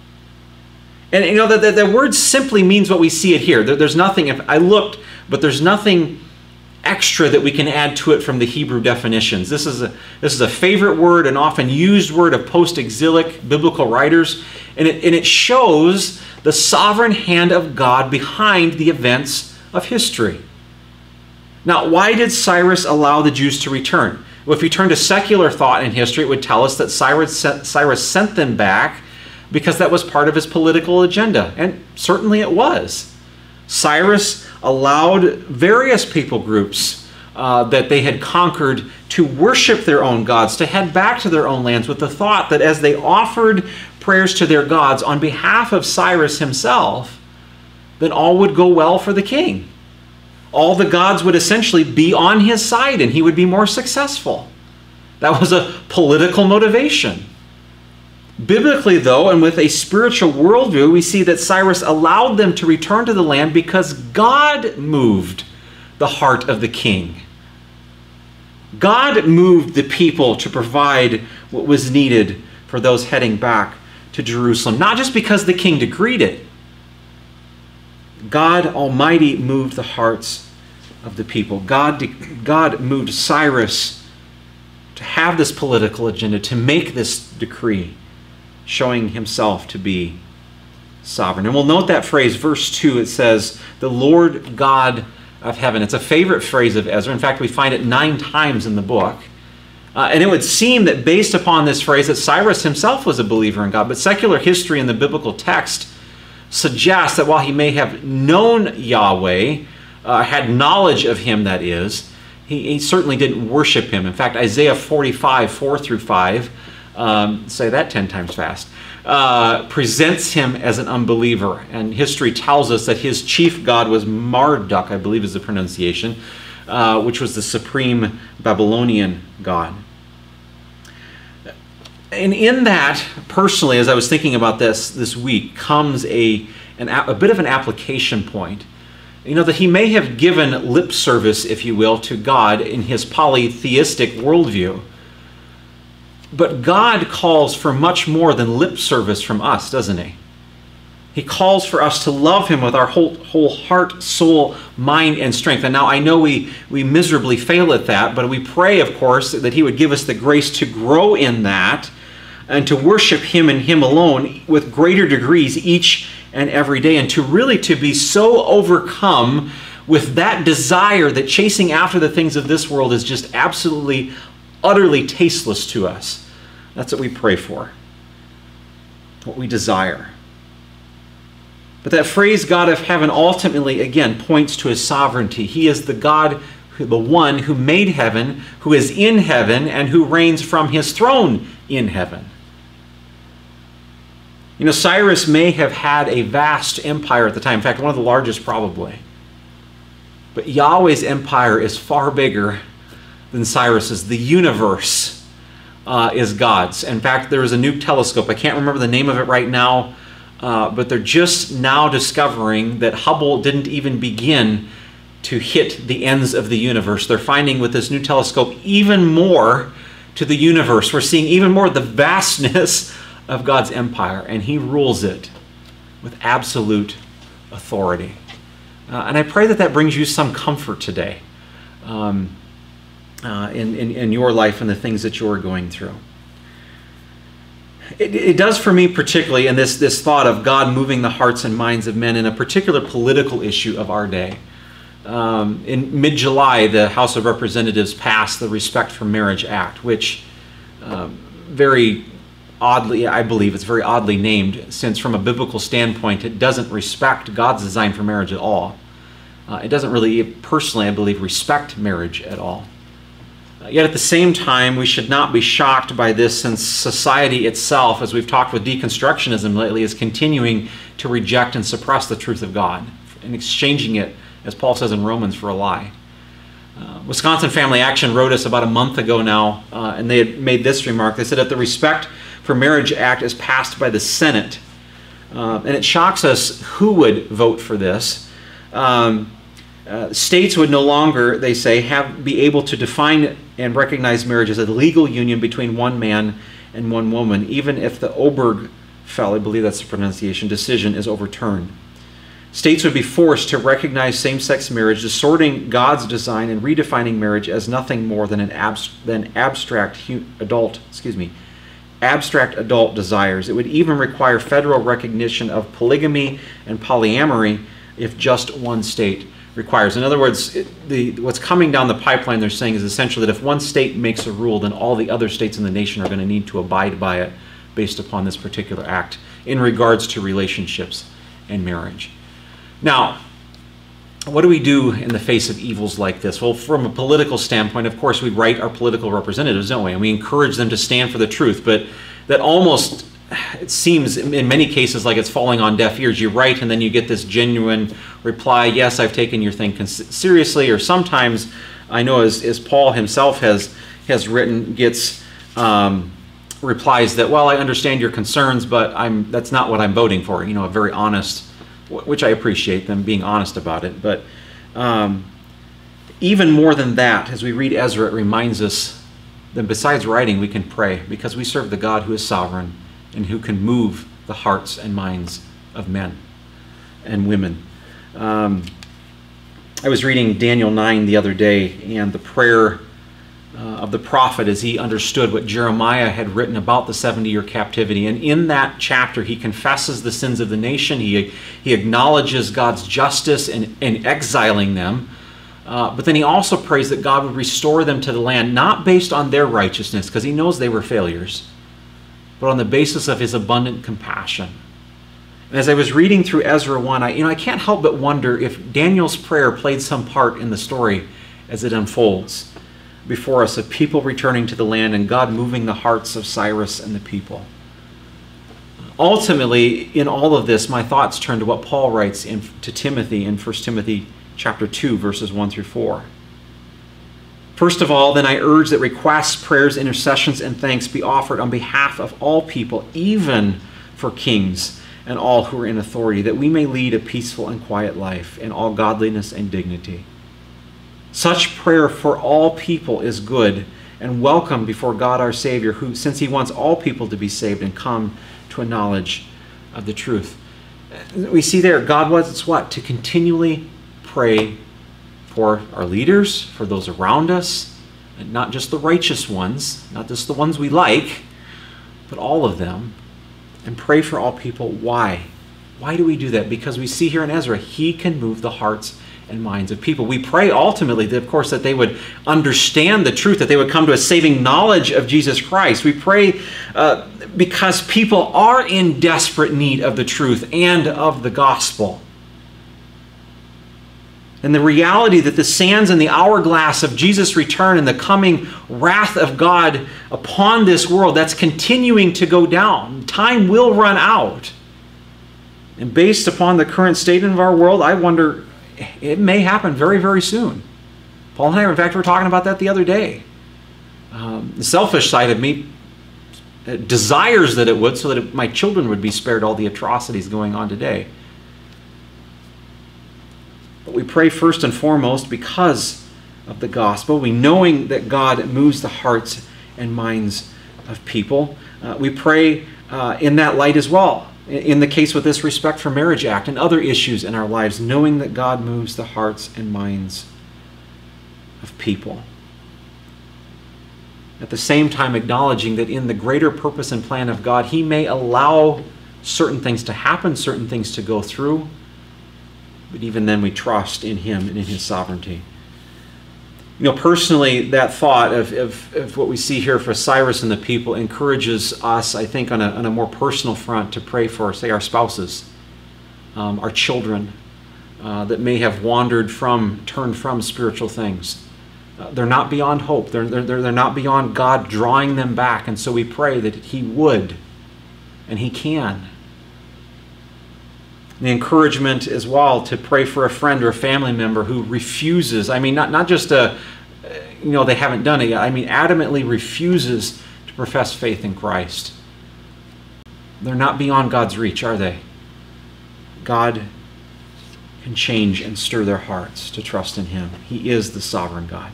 And you know, the, the, the word simply means what we see it here. There, there's nothing, if I looked, but there's nothing extra that we can add to it from the Hebrew definitions. This is a, this is a favorite word, an often used word of post-exilic biblical writers, and it, and it shows the sovereign hand of God behind the events of history. Now, why did Cyrus allow the Jews to return? Well, if you turn to secular thought in history, it would tell us that Cyrus sent, Cyrus sent them back because that was part of his political agenda, and certainly it was. Cyrus allowed various people groups uh, that they had conquered to worship their own gods, to head back to their own lands with the thought that as they offered prayers to their gods on behalf of Cyrus himself, then all would go well for the king. All the gods would essentially be on his side and he would be more successful. That was a political motivation. Biblically, though, and with a spiritual worldview, we see that Cyrus allowed them to return to the land because God moved the heart of the king. God moved the people to provide what was needed for those heading back to Jerusalem, not just because the king decreed it. God Almighty moved the hearts of the people. God, God moved Cyrus to have this political agenda, to make this decree, showing himself to be sovereign. And we'll note that phrase, verse two, it says, the Lord God of heaven. It's a favorite phrase of Ezra. In fact, we find it nine times in the book. Uh, and it would seem that based upon this phrase that Cyrus himself was a believer in God. But secular history in the biblical text suggests that while he may have known Yahweh, uh, had knowledge of him, that is, he, he certainly didn't worship him. In fact, Isaiah forty-five, four through five, Um, say that ten times fast, uh, presents him as an unbeliever. And history tells us that his chief god was Marduk, I believe is the pronunciation, uh, which was the supreme Babylonian god. And in that, personally, as I was thinking about this this week, comes a, an, a bit of an application point. You know, that he may have given lip service, if you will, to God in his polytheistic worldview. But God calls for much more than lip service from us, doesn't he? He calls for us to love him with our whole, whole heart, soul, mind, and strength. And now I know we, we miserably fail at that, but we pray, of course, that he would give us the grace to grow in that and to worship him and him alone with greater degrees each and every day, and to really to be so overcome with that desire that chasing after the things of this world is just absolutely utterly tasteless to us. That's what we pray for, what we desire. But that phrase, God of heaven, ultimately, again, points to his sovereignty. He is the God, the one who made heaven, who is in heaven, and who reigns from his throne in heaven. You know, Cyrus may have had a vast empire at the time. In fact, one of the largest probably. But Yahweh's empire is far bigger than Cyrus's. The universe uh, is God's. In fact, there is a new telescope. I can't remember the name of it right now, uh, but they're just now discovering that Hubble didn't even begin to hit the ends of the universe. They're finding with this new telescope even more to the universe. We're seeing even more of the vastness of God's empire, and he rules it with absolute authority. Uh, and I pray that that brings you some comfort today um, uh, in, in, in your life and the things that you're going through. It, it does for me particularly in this, this thought of God moving the hearts and minds of men in a particular political issue of our day. Um, in mid-July, the House of Representatives passed the Respect for Marriage Act, which um, very oddly, I believe it's very oddly named, since from a biblical standpoint, it doesn't respect God's design for marriage at all. Uh, it doesn't really, personally, I believe, respect marriage at all. Uh, yet at the same time, we should not be shocked by this, since society itself, as we've talked with deconstructionism lately, is continuing to reject and suppress the truth of God and exchanging it, as Paul says in Romans, for a lie. Uh, Wisconsin Family Action wrote us about a month ago now, uh, and they had made this remark. They said that the Respect for Marriage Act is passed by the Senate, uh, and it shocks us who would vote for this. Um, uh, states would no longer, they say, have be able to define and recognize marriage as a legal union between one man and one woman, even if the Obergefell, I believe that's the pronunciation, decision is overturned. States would be forced to recognize same-sex marriage, distorting God's design and redefining marriage as nothing more than an abs than abstract adult, excuse me, abstract adult desires. It would even require federal recognition of polygamy and polyamory if just one state requires. In other words, it, the, what's coming down the pipeline, they're saying, is essentially that if one state makes a rule, then all the other states in the nation are going to need to abide by it based upon this particular act in regards to relationships and marriage. Now, what do we do in the face of evils like this? Well, from a political standpoint, of course, we write our political representatives, don't we? And we encourage them to stand for the truth. But that almost, it seems in many cases like it's falling on deaf ears. You write and then you get this genuine reply, yes, I've taken your thing seriously. Or sometimes, I know as, as Paul himself has, has written, gets um, replies that, well, I understand your concerns, but I'm that's not what I'm voting for. You know, a very honest, which I appreciate them being honest about it. But um, even more than that, as we read Ezra, it reminds us that besides writing, we can pray, because we serve the God who is sovereign and who can move the hearts and minds of men and women. Um, I was reading Daniel nine the other day, and the prayer uh, of the prophet as he understood what Jeremiah had written about the seventy-year captivity. And in that chapter, he confesses the sins of the nation. He, he acknowledges God's justice in, in exiling them. Uh, but then he also prays that God would restore them to the land, not based on their righteousness, because he knows they were failures, but on the basis of his abundant compassion. And as I was reading through Ezra one, I, you know, I can't help but wonder if Daniel's prayer played some part in the story as it unfolds before us, of people returning to the land and God moving the hearts of Cyrus and the people. Ultimately, in all of this, my thoughts turn to what Paul writes in, to Timothy in First Timothy chapter two, verses one through four. First of all, then I urge that requests, prayers, intercessions, and thanks be offered on behalf of all people, even for kings and all who are in authority, that we may lead a peaceful and quiet life in all godliness and dignity. Such prayer for all people is good and welcome before God our Savior, who, since he wants all people to be saved and come to a knowledge of the truth. We see there, God wants what? To continually pray for our leaders, for those around us, and not just the righteous ones, not just the ones we like, but all of them, and pray for all people. Why? Why do we do that? Because we see here in Ezra, he can move the hearts and minds of people. We pray ultimately, that, of course, that they would understand the truth, that they would come to a saving knowledge of Jesus Christ. We pray uh, because people are in desperate need of the truth and of the gospel. And the reality that the sands in the hourglass of Jesus' return and the coming wrath of God upon this world, that's continuing to go down. Time will run out. And based upon the current state of our world, I wonder, it may happen very, very soon. Paul and I, in fact, were talking about that the other day. Um, the selfish side of me desires that it would, so that it, my children would be spared all the atrocities going on today. But we pray first and foremost because of the gospel. We knowing that God moves the hearts and minds of people. Uh, we pray uh, in that light as well. In the case with this Respect for Marriage Act and other issues in our lives, knowing that God moves the hearts and minds of people. At the same time, acknowledging that in the greater purpose and plan of God, He may allow certain things to happen, certain things to go through, but even then we trust in Him and in His sovereignty. You know, personally, that thought of, of, of what we see here for Cyrus and the people encourages us, I think, on a, on a more personal front to pray for, say, our spouses, um, our children uh, that may have wandered from, turned from spiritual things. Uh, they're not beyond hope. They're, they're, they're not beyond God drawing them back. And so we pray that He would, and He can. The encouragement as well to pray for a friend or a family member who refuses, I mean, not, not just a, you know, they haven't done it yet, I mean, adamantly refuses to profess faith in Christ. They're not beyond God's reach, are they? God can change and stir their hearts to trust in Him. He is the sovereign God.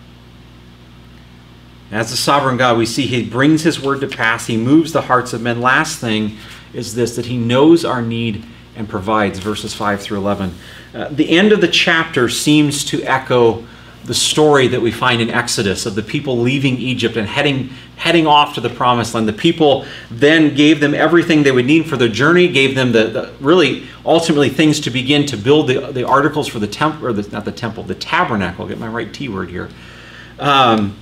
As the sovereign God, we see He brings His word to pass. He moves the hearts of men. Last thing is this, that He knows our need and provides, verses five through eleven. Uh, the end of the chapter seems to echo the story that we find in Exodus of the people leaving Egypt and heading, heading off to the promised land. The people then gave them everything they would need for their journey, gave them the, the really ultimately things to begin to build the, the articles for the temple, or the, not the temple, the tabernacle. I'll get my right T word here. Um,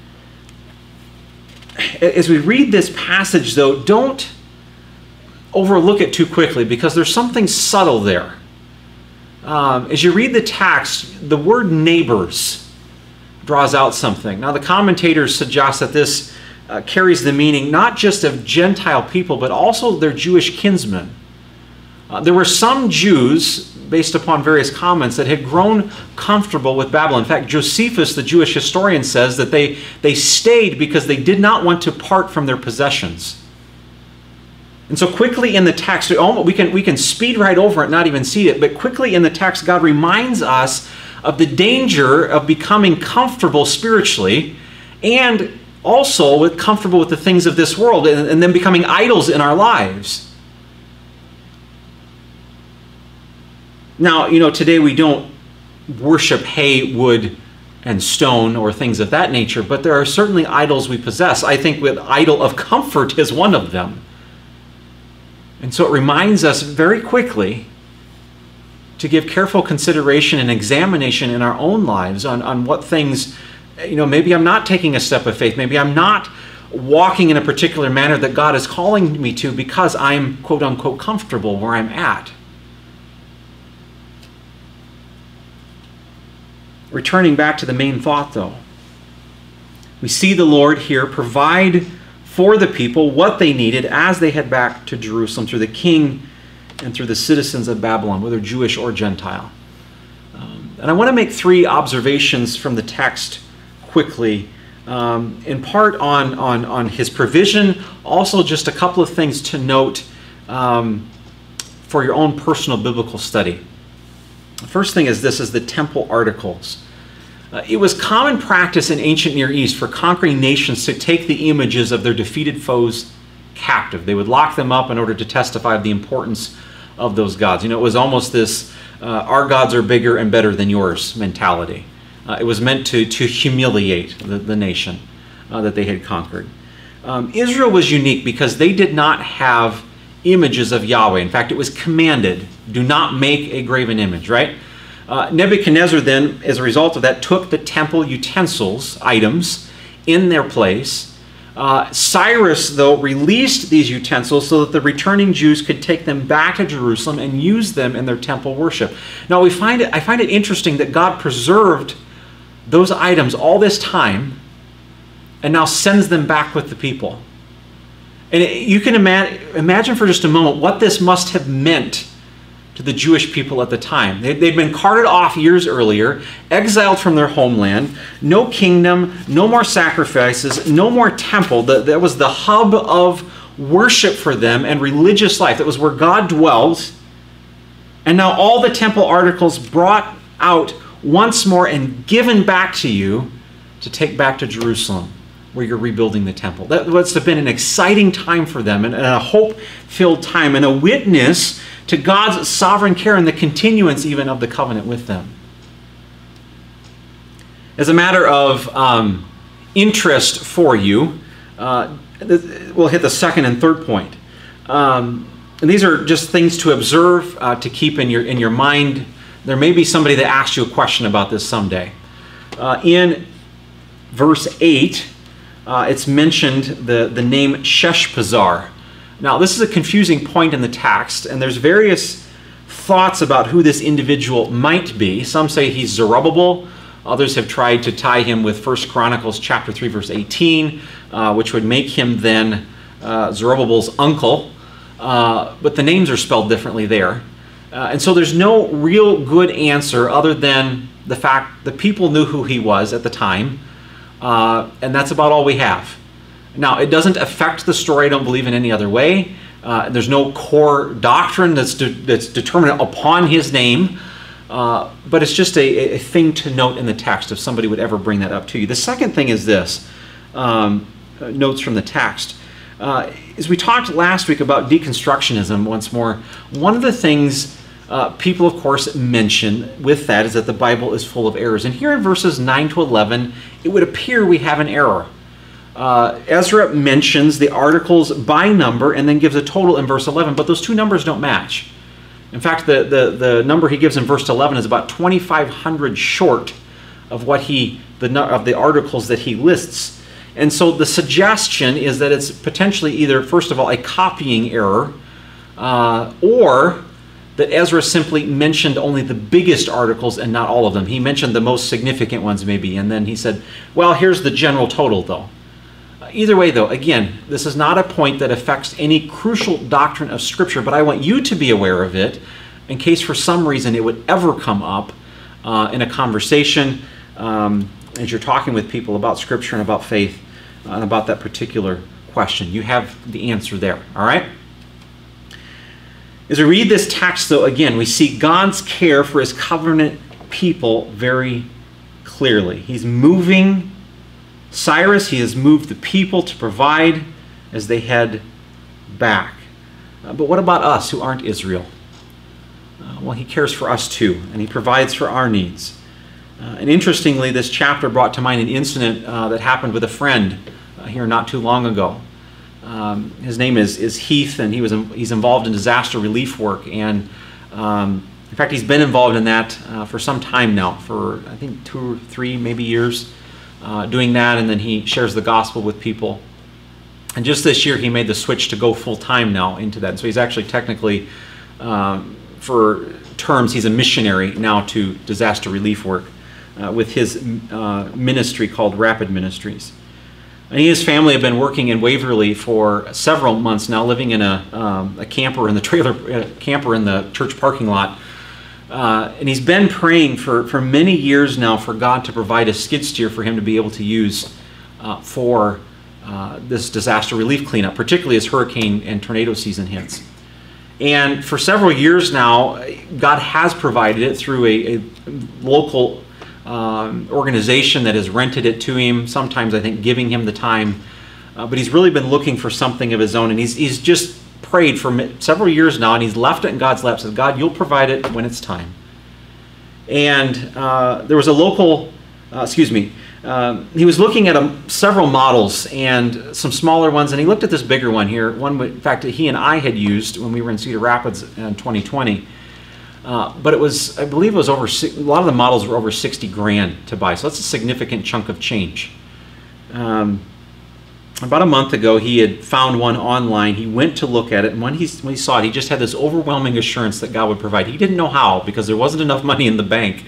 as we read this passage, though, don't overlook it too quickly, because there's something subtle there. Um, as you read the text, the word neighbors draws out something. Now, the commentators suggest that this uh, carries the meaning not just of Gentile people, but also their Jewish kinsmen. Uh, there were some Jews, based upon various comments, that had grown comfortable with Babylon. In fact, Josephus, the Jewish historian, says that they, they stayed because they did not want to part from their possessions. And so quickly in the text, we can, we can speed right over it, not even see it, but quickly in the text, God reminds us of the danger of becoming comfortable spiritually, and also with comfortable with the things of this world, and, and then becoming idols in our lives. Now, you know, today we don't worship hay, wood, and stone or things of that nature, but there are certainly idols we possess. I think the idol of comfort is one of them. And so it reminds us very quickly to give careful consideration and examination in our own lives on, on what things, you know, maybe I'm not taking a step of faith. Maybe I'm not walking in a particular manner that God is calling me to because I'm, quote unquote, comfortable where I'm at. Returning back to the main thought, though, we see the Lord here provide for the people what they needed as they head back to Jerusalem through the king and through the citizens of Babylon, whether Jewish or Gentile. Um, and I want to make three observations from the text quickly, um, in part on, on, on His provision, also just a couple of things to note um, for your own personal biblical study. The first thing is this, is the temple articles. Uh, it was common practice in ancient Near East for conquering nations to take the images of their defeated foes captive. They would lock them up in order to testify of the importance of those gods. You know, it was almost this, uh, our gods are bigger and better than yours mentality. Uh, it was meant to, to humiliate the, the nation uh, that they had conquered. Um, Israel was unique because they did not have images of Yahweh. In fact, it was commanded, do not make a graven image, right? Uh, Nebuchadnezzar then, as a result of that, took the temple utensils, items, in their place. Uh, Cyrus, though, released these utensils so that the returning Jews could take them back to Jerusalem and use them in their temple worship. Now, we find it, I find it interesting that God preserved those items all this time and now sends them back with the people. And it, you can ima- imagine for just a moment what this must have meant to the Jewish people at the time. They, they'd been carted off years earlier, exiled from their homeland, no kingdom, no more sacrifices, no more temple. The, that was the hub of worship for them and religious life. That was where God dwelt. And now all the temple articles brought out once more and given back to you to take back to Jerusalem. where you're rebuilding the temple. That must have been an exciting time for them, and a hope-filled time, and a witness to God's sovereign care and the continuance even of the covenant with them. As a matter of um, interest for you, uh, we'll hit the second and third point. Um, and these are just things to observe, uh, to keep in your in your mind. There may be somebody that asks you a question about this someday. Uh, in verse eight, uh, it's mentioned the, the name Sheshbazzar. Now, this is a confusing point in the text, and there's various thoughts about who this individual might be. Some say he's Zerubbabel. Others have tried to tie him with First Chronicles chapter three, verse eighteen, uh, which would make him then uh, Zerubbabel's uncle. Uh, but the names are spelled differently there. Uh, and so there's no real good answer other than the fact that people knew who he was at the time. Uh, and that's about all we have. Now, it doesn't affect the story, I don't believe, in any other way. Uh, there's no core doctrine that's, de that's determined upon his name. Uh, but it's just a, a thing to note in the text if somebody would ever bring that up to you. The second thing is this, um, uh, notes from the text. Uh, as we talked last week about deconstructionism once more, one of the things uh, people, of course, mention with that is that the Bible is full of errors. And here in verses nine to eleven, it would appear we have an error. Uh, Ezra mentions the articles by number and then gives a total in verse eleven, but those two numbers don't match. In fact, the, the, the number he gives in verse eleven is about twenty-five hundred short of what he the of the articles that he lists. And so the suggestion is that it's potentially either, first of all, a copying error, uh, or that Ezra simply mentioned only the biggest articles and not all of them. He mentioned the most significant ones maybe, and then he said, well, here's the general total though. Uh, either way though, again, this is not a point that affects any crucial doctrine of Scripture, but I want you to be aware of it in case for some reason it would ever come up uh, in a conversation um, as you're talking with people about Scripture and about faith uh, and about that particular question. You have the answer there, all right? As we read this text, though, again, we see God's care for his covenant people very clearly. He's moving Cyrus, he has moved the people to provide as they head back. Uh, but what about us who aren't Israel? Uh, well, he cares for us too, and he provides for our needs. Uh, and interestingly, this chapter brought to mind an incident uh, that happened with a friend uh, here not too long ago. Um, his name is, is Heath, and he was he's involved in disaster relief work, and um, in fact he's been involved in that uh, for some time now, for I think two or three maybe years, uh, doing that, and then he shares the gospel with people. And just this year he made the switch to go full-time now into that, and so he's actually technically, um, for terms, he's a missionary now to disaster relief work uh, with his uh, ministry called Rapid Ministries. And he and his family have been working in Waverly for several months now, living in a, um, a camper in the trailer uh, camper in the church parking lot. Uh, and he's been praying for, for many years now for God to provide a skid steer for him to be able to use uh, for uh, this disaster relief cleanup, particularly as hurricane and tornado season hits. And for several years now, God has provided it through a, a local Um, organization that has rented it to him, sometimes I think giving him the time, uh, but he's really been looking for something of his own, and he's, he's just prayed for several years now, and he's left it in God's lap, said, God, you'll provide it when it's time. And uh, there was a local, uh, excuse me, uh, he was looking at a, several models and some smaller ones, and he looked at this bigger one here, one in fact that he and I had used when we were in Cedar Rapids in twenty twenty. Uh, but it was, I believe it was over, a lot of the models were over sixty grand to buy, so that's a significant chunk of change. Um, about a month ago, he had found one online. He went to look at it, and when he, when he saw it, he just had this overwhelming assurance that God would provide. He didn't know how, because there wasn't enough money in the bank.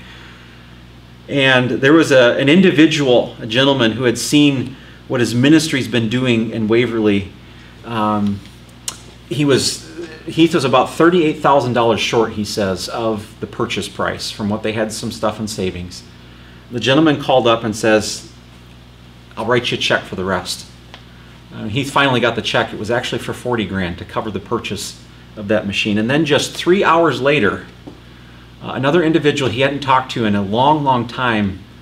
And there was a, an individual, a gentleman, who had seen what his ministry's been doing in Waverly. Um, he was... Heath was about thirty-eight thousand dollars short, he says, of the purchase price from what they had some stuff in savings. The gentleman called up and says, I'll write you a check for the rest. Uh, Heath finally got the check. It was actually for forty grand to cover the purchase of that machine. And then just three hours later, uh, another individual he hadn't talked to in a long, long time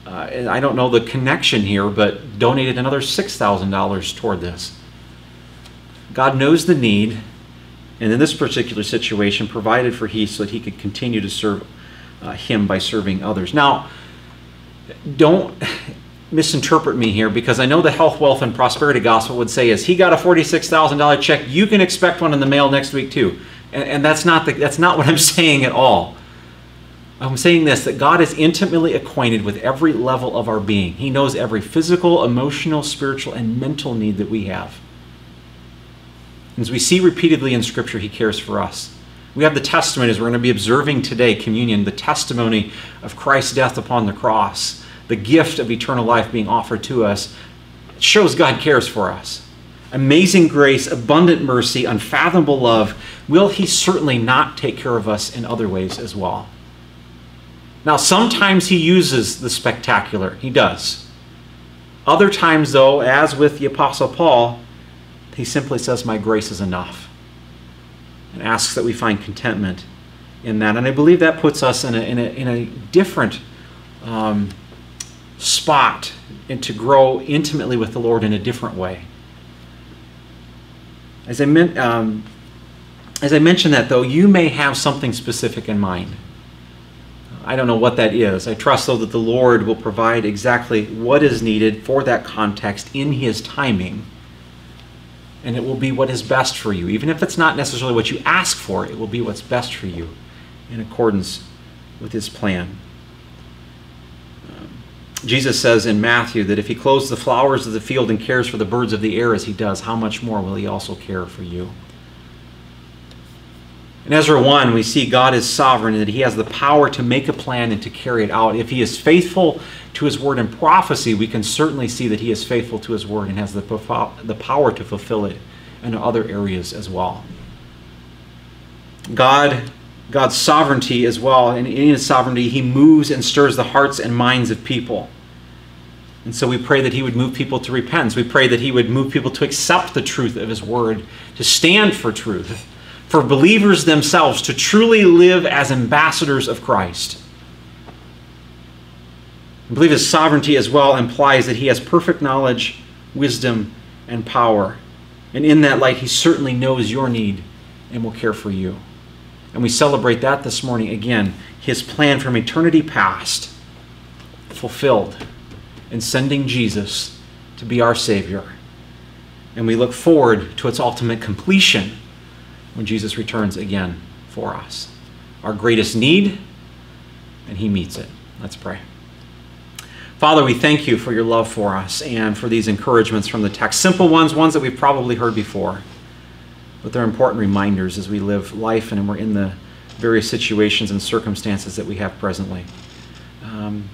uh, and I don't know the connection here, but donated another six thousand dollars toward this. God knows the need, and in this particular situation, provided for He so that he could continue to serve uh, Him by serving others. Now, don't misinterpret me here, because I know the health, wealth, and prosperity gospel would say is he got a forty-six thousand dollars check, you can expect one in the mail next week too. And, and that's not the, that's not what I'm saying at all. I'm saying this, that God is intimately acquainted with every level of our being. He knows every physical, emotional, spiritual, and mental need that we have. As we see repeatedly in Scripture, He cares for us. We have the testimony, as we're going to be observing today, communion, the testimony of Christ's death upon the cross, the gift of eternal life being offered to us. It shows God cares for us. Amazing grace, abundant mercy, unfathomable love. Will He certainly not take care of us in other ways as well? Now, sometimes He uses the spectacular. He does. Other times, though, as with the Apostle Paul, He simply says, my grace is enough, and asks that we find contentment in that. And I believe that puts us in a, in a, in a different um, spot, and to grow intimately with the Lord in a different way. As I, meant, um, as I mentioned that, though, you may have something specific in mind. I don't know what that is. I trust, though, that the Lord will provide exactly what is needed for that context in His timing. And it will be what is best for you. Even if it's not necessarily what you ask for, it will be what's best for you in accordance with His plan. Um, Jesus says in Matthew that if He clothes the flowers of the field and cares for the birds of the air as He does, how much more will He also care for you? In Ezra one, we see God is sovereign and that He has the power to make a plan and to carry it out. If He is faithful to His word in prophecy, we can certainly see that He is faithful to His word and has the, the power to fulfill it in other areas as well. God, God's sovereignty as well, and in His sovereignty, He moves and stirs the hearts and minds of people. And so we pray that He would move people to repentance. We pray that He would move people to accept the truth of His word, to stand for truth, for believers themselves to truly live as ambassadors of Christ. I believe His sovereignty as well implies that He has perfect knowledge, wisdom, and power. And in that light, He certainly knows your need and will care for you. And we celebrate that this morning again, His plan from eternity past, fulfilled in sending Jesus to be our Savior. And we look forward to its ultimate completion when Jesus returns again for us. Our greatest need, and He meets it. Let's pray. Father, we thank You for Your love for us and for these encouragements from the text. Simple ones, ones that we've probably heard before, but they're important reminders as we live life and we're in the various situations and circumstances that we have presently. Um,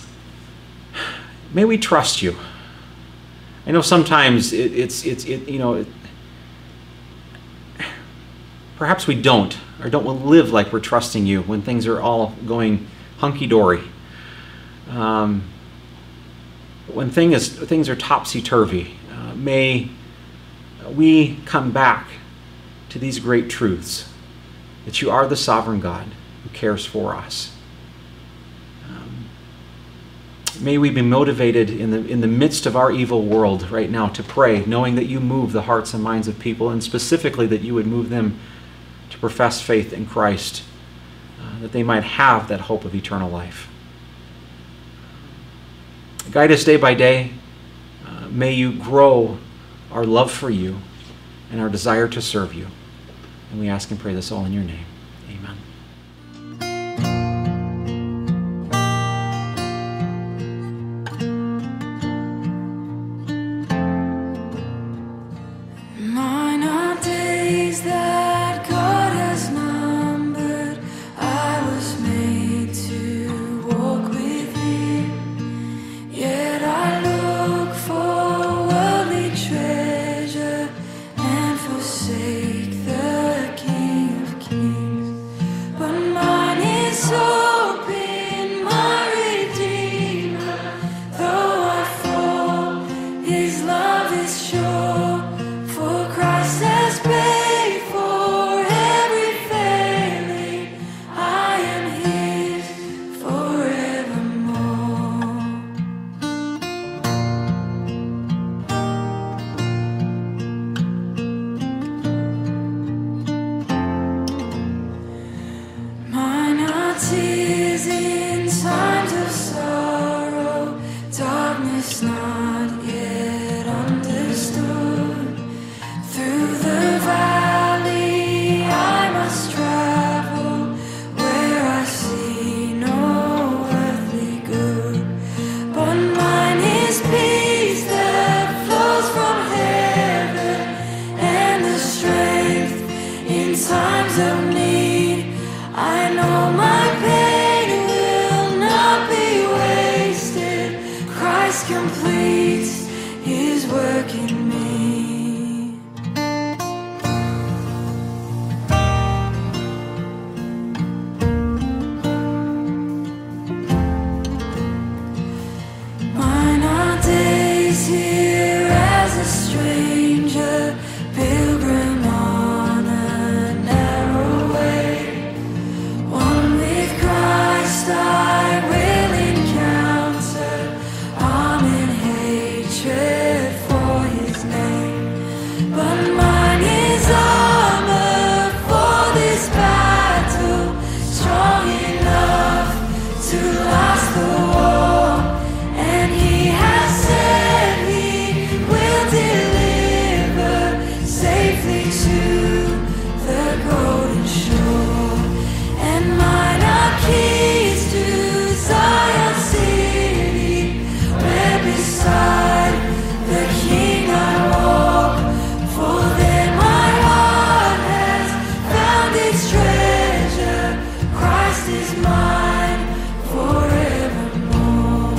may we trust You. I know sometimes it, it's, it's it, you know, it, perhaps we don't, or don't live like we're trusting You when things are all going hunky-dory. Um, when thing is, things are topsy-turvy, uh, may we come back to these great truths, that You are the sovereign God who cares for us. Um, may we be motivated in the, in the midst of our evil world right now to pray, knowing that You move the hearts and minds of people, and specifically that You would move them to profess faith in Christ, uh, that they might have that hope of eternal life. Guide us day by day. Uh, may You grow our love for You and our desire to serve You. And we ask and pray this all in Your name. Amen. Mine are days that God has numbered. I was made to walk with Him. Yet I look for worldly treasure and forsake the King of Kings. days in times of sorrow, darkness not yet understood. Through the valley I must travel, where I see no earthly good. But mine is peace that flows from heaven, and the strength in times of need. I know my pain will not be wasted. Christ completes his work in me. Mine are days here as a stranger, pilgrim on a narrow way. One with Christ I will encounter, arm in hatred for his name. But mine is armor for this battle, strong enough to last the war. And he has said he will deliver safely to the golden shore. And mine are keys to Zion city, where beside the King I walk. For there my heart has found its treasure. Christ is mine forevermore.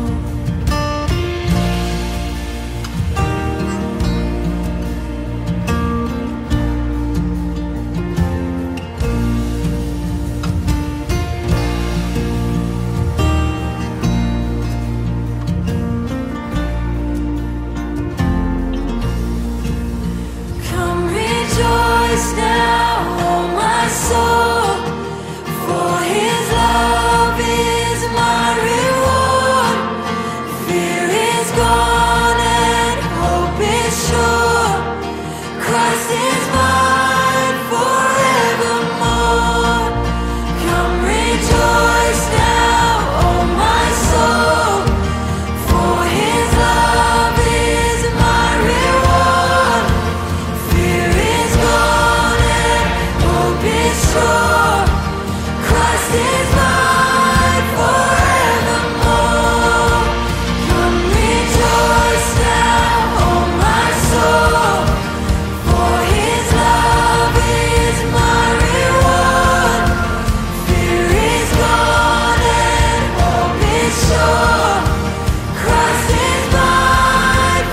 Come rejoice now, oh my soul, for his love is my reward. Fear is gone and hope is sure. Christ is mine forevermore. Come rejoice now, oh my soul, for his love is my reward. Fear is gone and hope is sure. Christ is mine forevermore. Come rejoice now, oh my soul, for his love is my reward. Fear is gone and hope is sure. Christ is mine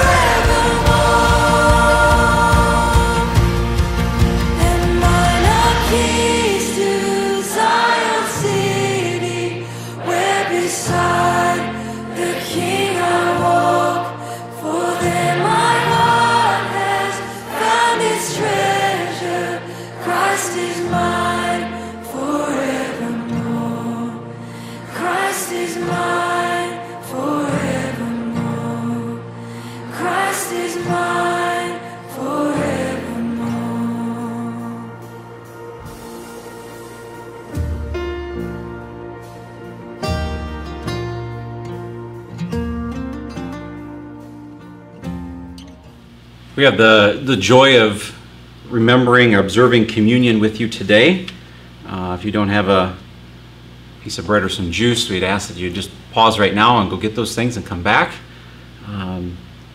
forevermore. And mine are keys to Zion city, where beside the King I walk. For there my heart has found its treasure. Christ is mine forevermore. Christ is mine forevermore. Christ is mine forevermore. We have the, the joy of remembering, observing communion with you today. Uh, if you don't have a piece of bread or some juice, we'd ask that you just pause right now and go get those things and come back. Um,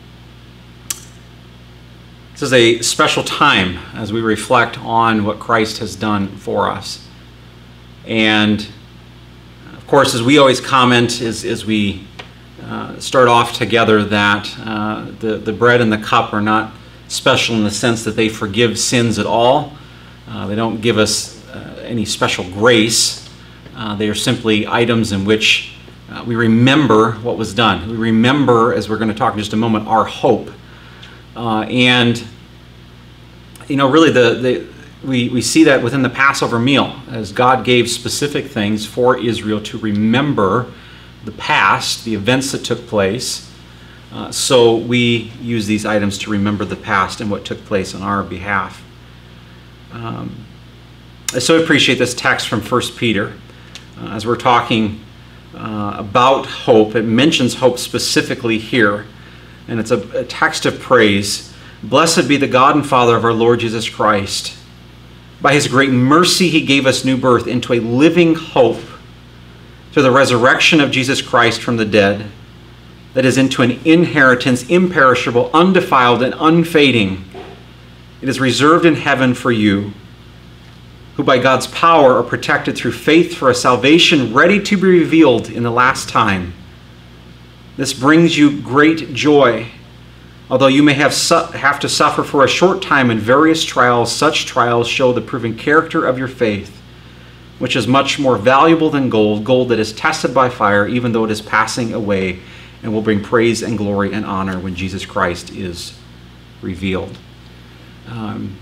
this is a special time as we reflect on what Christ has done for us. And of course, as we always comment as, as we uh, start off together, that uh, the, the bread and the cup are not special in the sense that they forgive sins at all. Uh, they don't give us uh, any special grace. Uh, they are simply items in which uh, we remember what was done. We remember, as we're going to talk in just a moment, our hope. Uh, and, you know, really the, the we, we see that within the Passover meal, as God gave specific things for Israel to remember the past, the events that took place. Uh, so we use these items to remember the past and what took place on our behalf. Um, I so appreciate this text from First Peter. Uh, as we're talking uh, about hope, it mentions hope specifically here, and it's a, a text of praise. Blessed be the God and Father of our Lord Jesus Christ. By his great mercy, he gave us new birth into a living hope through the resurrection of Jesus Christ from the dead, that is, into an inheritance imperishable, undefiled, and unfading. It is reserved in heaven for you, who by God's power are protected through faith for a salvation ready to be revealed in the last time. This brings you great joy. Although you may have, su- have to suffer for a short time in various trials, such trials show the proven character of your faith, which is much more valuable than gold, gold that is tested by fire, even though it is passing away, and will bring praise and glory and honor when Jesus Christ is revealed. Um,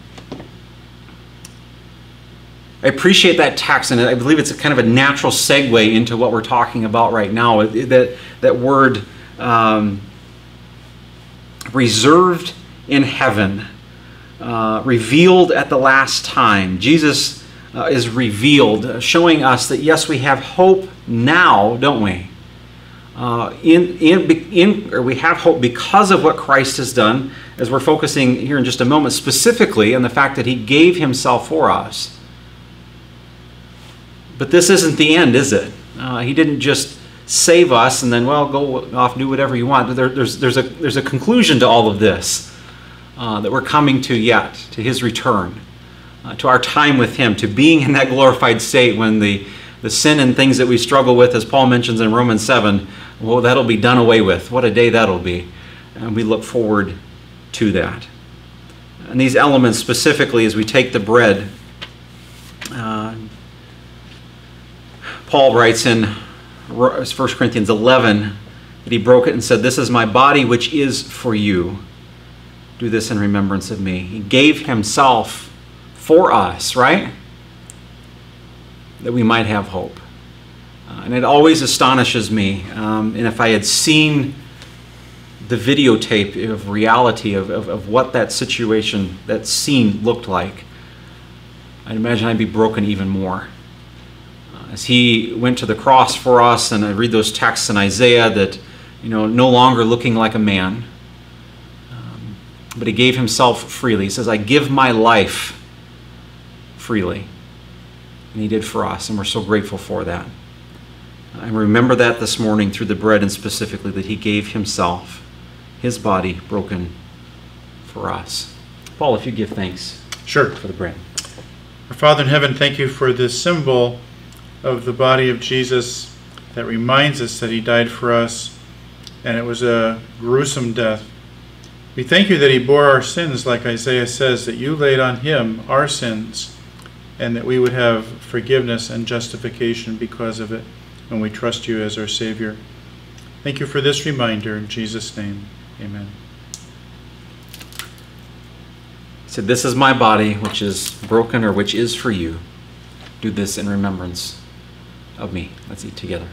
I appreciate that text, and I believe it's a kind of a natural segue into what we're talking about right now. That, that word, um, reserved in heaven, uh, revealed at the last time. Jesus uh, is revealed, showing us that yes, we have hope now, don't we? Uh, in, in, in, or we have hope because of what Christ has done, as we're focusing here in just a moment, specifically on the fact that he gave himself for us. But this isn't the end, is it? Uh, he didn't just save us and then, well, go off, do whatever you want. There, there's, there's, a, there's a conclusion to all of this uh, that we're coming to yet, to his return, uh, to our time with him, to being in that glorified state when the, the sin and things that we struggle with, as Paul mentions in Romans seven, well, that'll be done away with. What a day that'll be. And we look forward to that. And these elements specifically, as we take the bread, uh, Paul writes in First Corinthians eleven that he broke it and said, "This is my body which is for you. Do this in remembrance of me." He gave himself for us, right? That we might have hope. Uh, and it always astonishes me. Um, and if I had seen the videotape of reality of, of, of what that situation, that scene looked like, I'd imagine I'd be broken even more. As he went to the cross for us, and I read those texts in Isaiah that, you know, no longer looking like a man, um, but he gave himself freely. He says, "I give my life freely." And he did for us, and we're so grateful for that. And remember that this morning through the bread, and specifically that he gave himself, his body broken for us. Paul, if you give thanks Sure. for the bread. Our Father in heaven, thank you for this symbol of the body of Jesus that reminds us that he died for us, and it was a gruesome death. We thank you that he bore our sins, like Isaiah says, that you laid on him our sins, and that we would have forgiveness and justification because of it, and we trust you as our Savior. Thank you for this reminder. In Jesus' name, amen. He said, "This is my body, which is broken, or which is for you. Do this in remembrance of me." Let's eat together.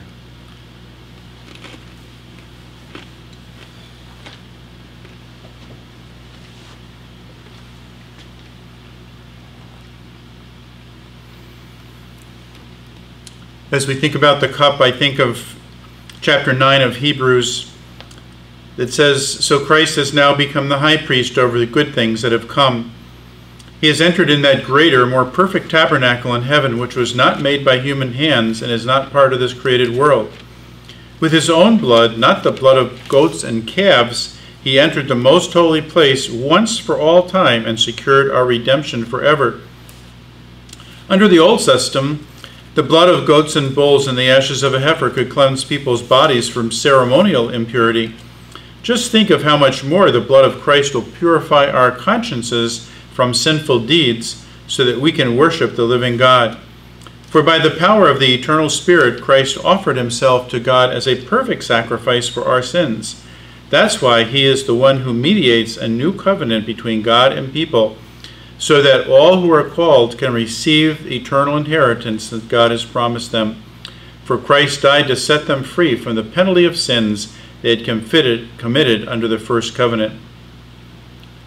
As we think about the cup, I think of chapter nine of Hebrews that says, "So Christ has now become the high priest over the good things that have come. He has entered in that greater, more perfect tabernacle in heaven, which was not made by human hands and is not part of this created world. With his own blood, not the blood of goats and calves, he entered the most holy place once for all time and secured our redemption forever. Under the old system, the blood of goats and bulls and the ashes of a heifer could cleanse people's bodies from ceremonial impurity. Just think of how much more the blood of Christ will purify our consciences from sinful deeds so that we can worship the living God. For by the power of the eternal Spirit, Christ offered himself to God as a perfect sacrifice for our sins. That's why he is the one who mediates a new covenant between God and people, so that all who are called can receive the eternal inheritance that God has promised them. For Christ died to set them free from the penalty of sins they had committed, committed under the first covenant."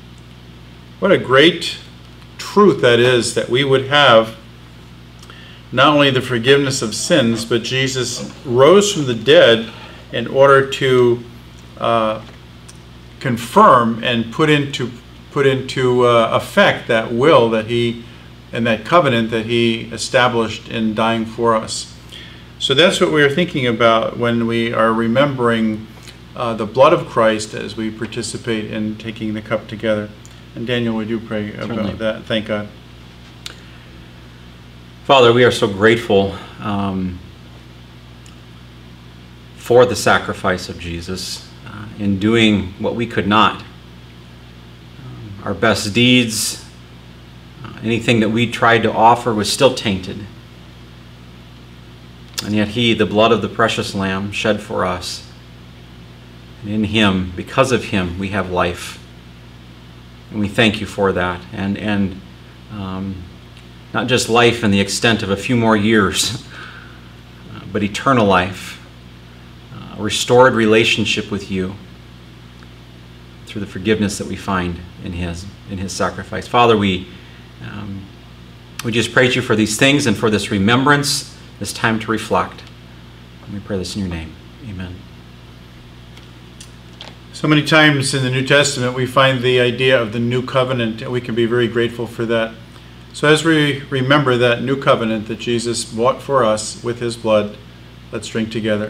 What a great truth that is, that we would have not only the forgiveness of sins, but Jesus rose from the dead in order to uh, confirm and put into put into uh, effect that will that he and that covenant that he established in dying for us. So that's what we are thinking about when we are remembering uh, the blood of Christ as we participate in taking the cup together. And Daniel, would you pray about Certainly. that? Thank God. Father, we are so grateful um, for the sacrifice of Jesus uh, in doing what we could not. Um, our best deeds, uh, anything that we tried to offer was still tainted. And yet he, the blood of the precious Lamb, shed for us. And in him, because of him, we have life. And we thank you for that. And, and um, not just life in the extent of a few more years, uh, but eternal life, uh, a restored relationship with you through the forgiveness that we find in his, in his sacrifice. Father, we, um, we just praise you for these things and for this remembrance, this time to reflect. And we pray this in your name. Amen. So many times in the New Testament we find the idea of the new covenant, and we can be very grateful for that. So as we remember that new covenant that Jesus bought for us with his blood, let's drink together.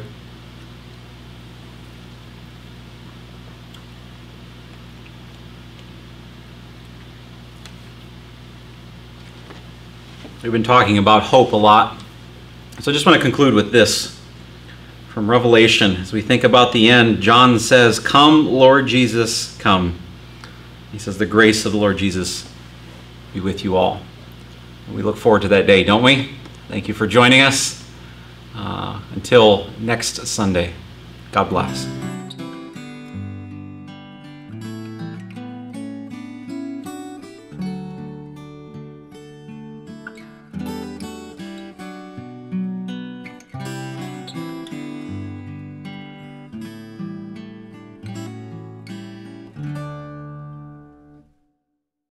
We've been talking about hope a lot. So I just want to conclude with this from Revelation. As we think about the end, John says, "Come, Lord Jesus, come." He says, "The grace of the Lord Jesus be with you all." And we look forward to that day, don't we? Thank you for joining us. Uh, until next Sunday, God bless.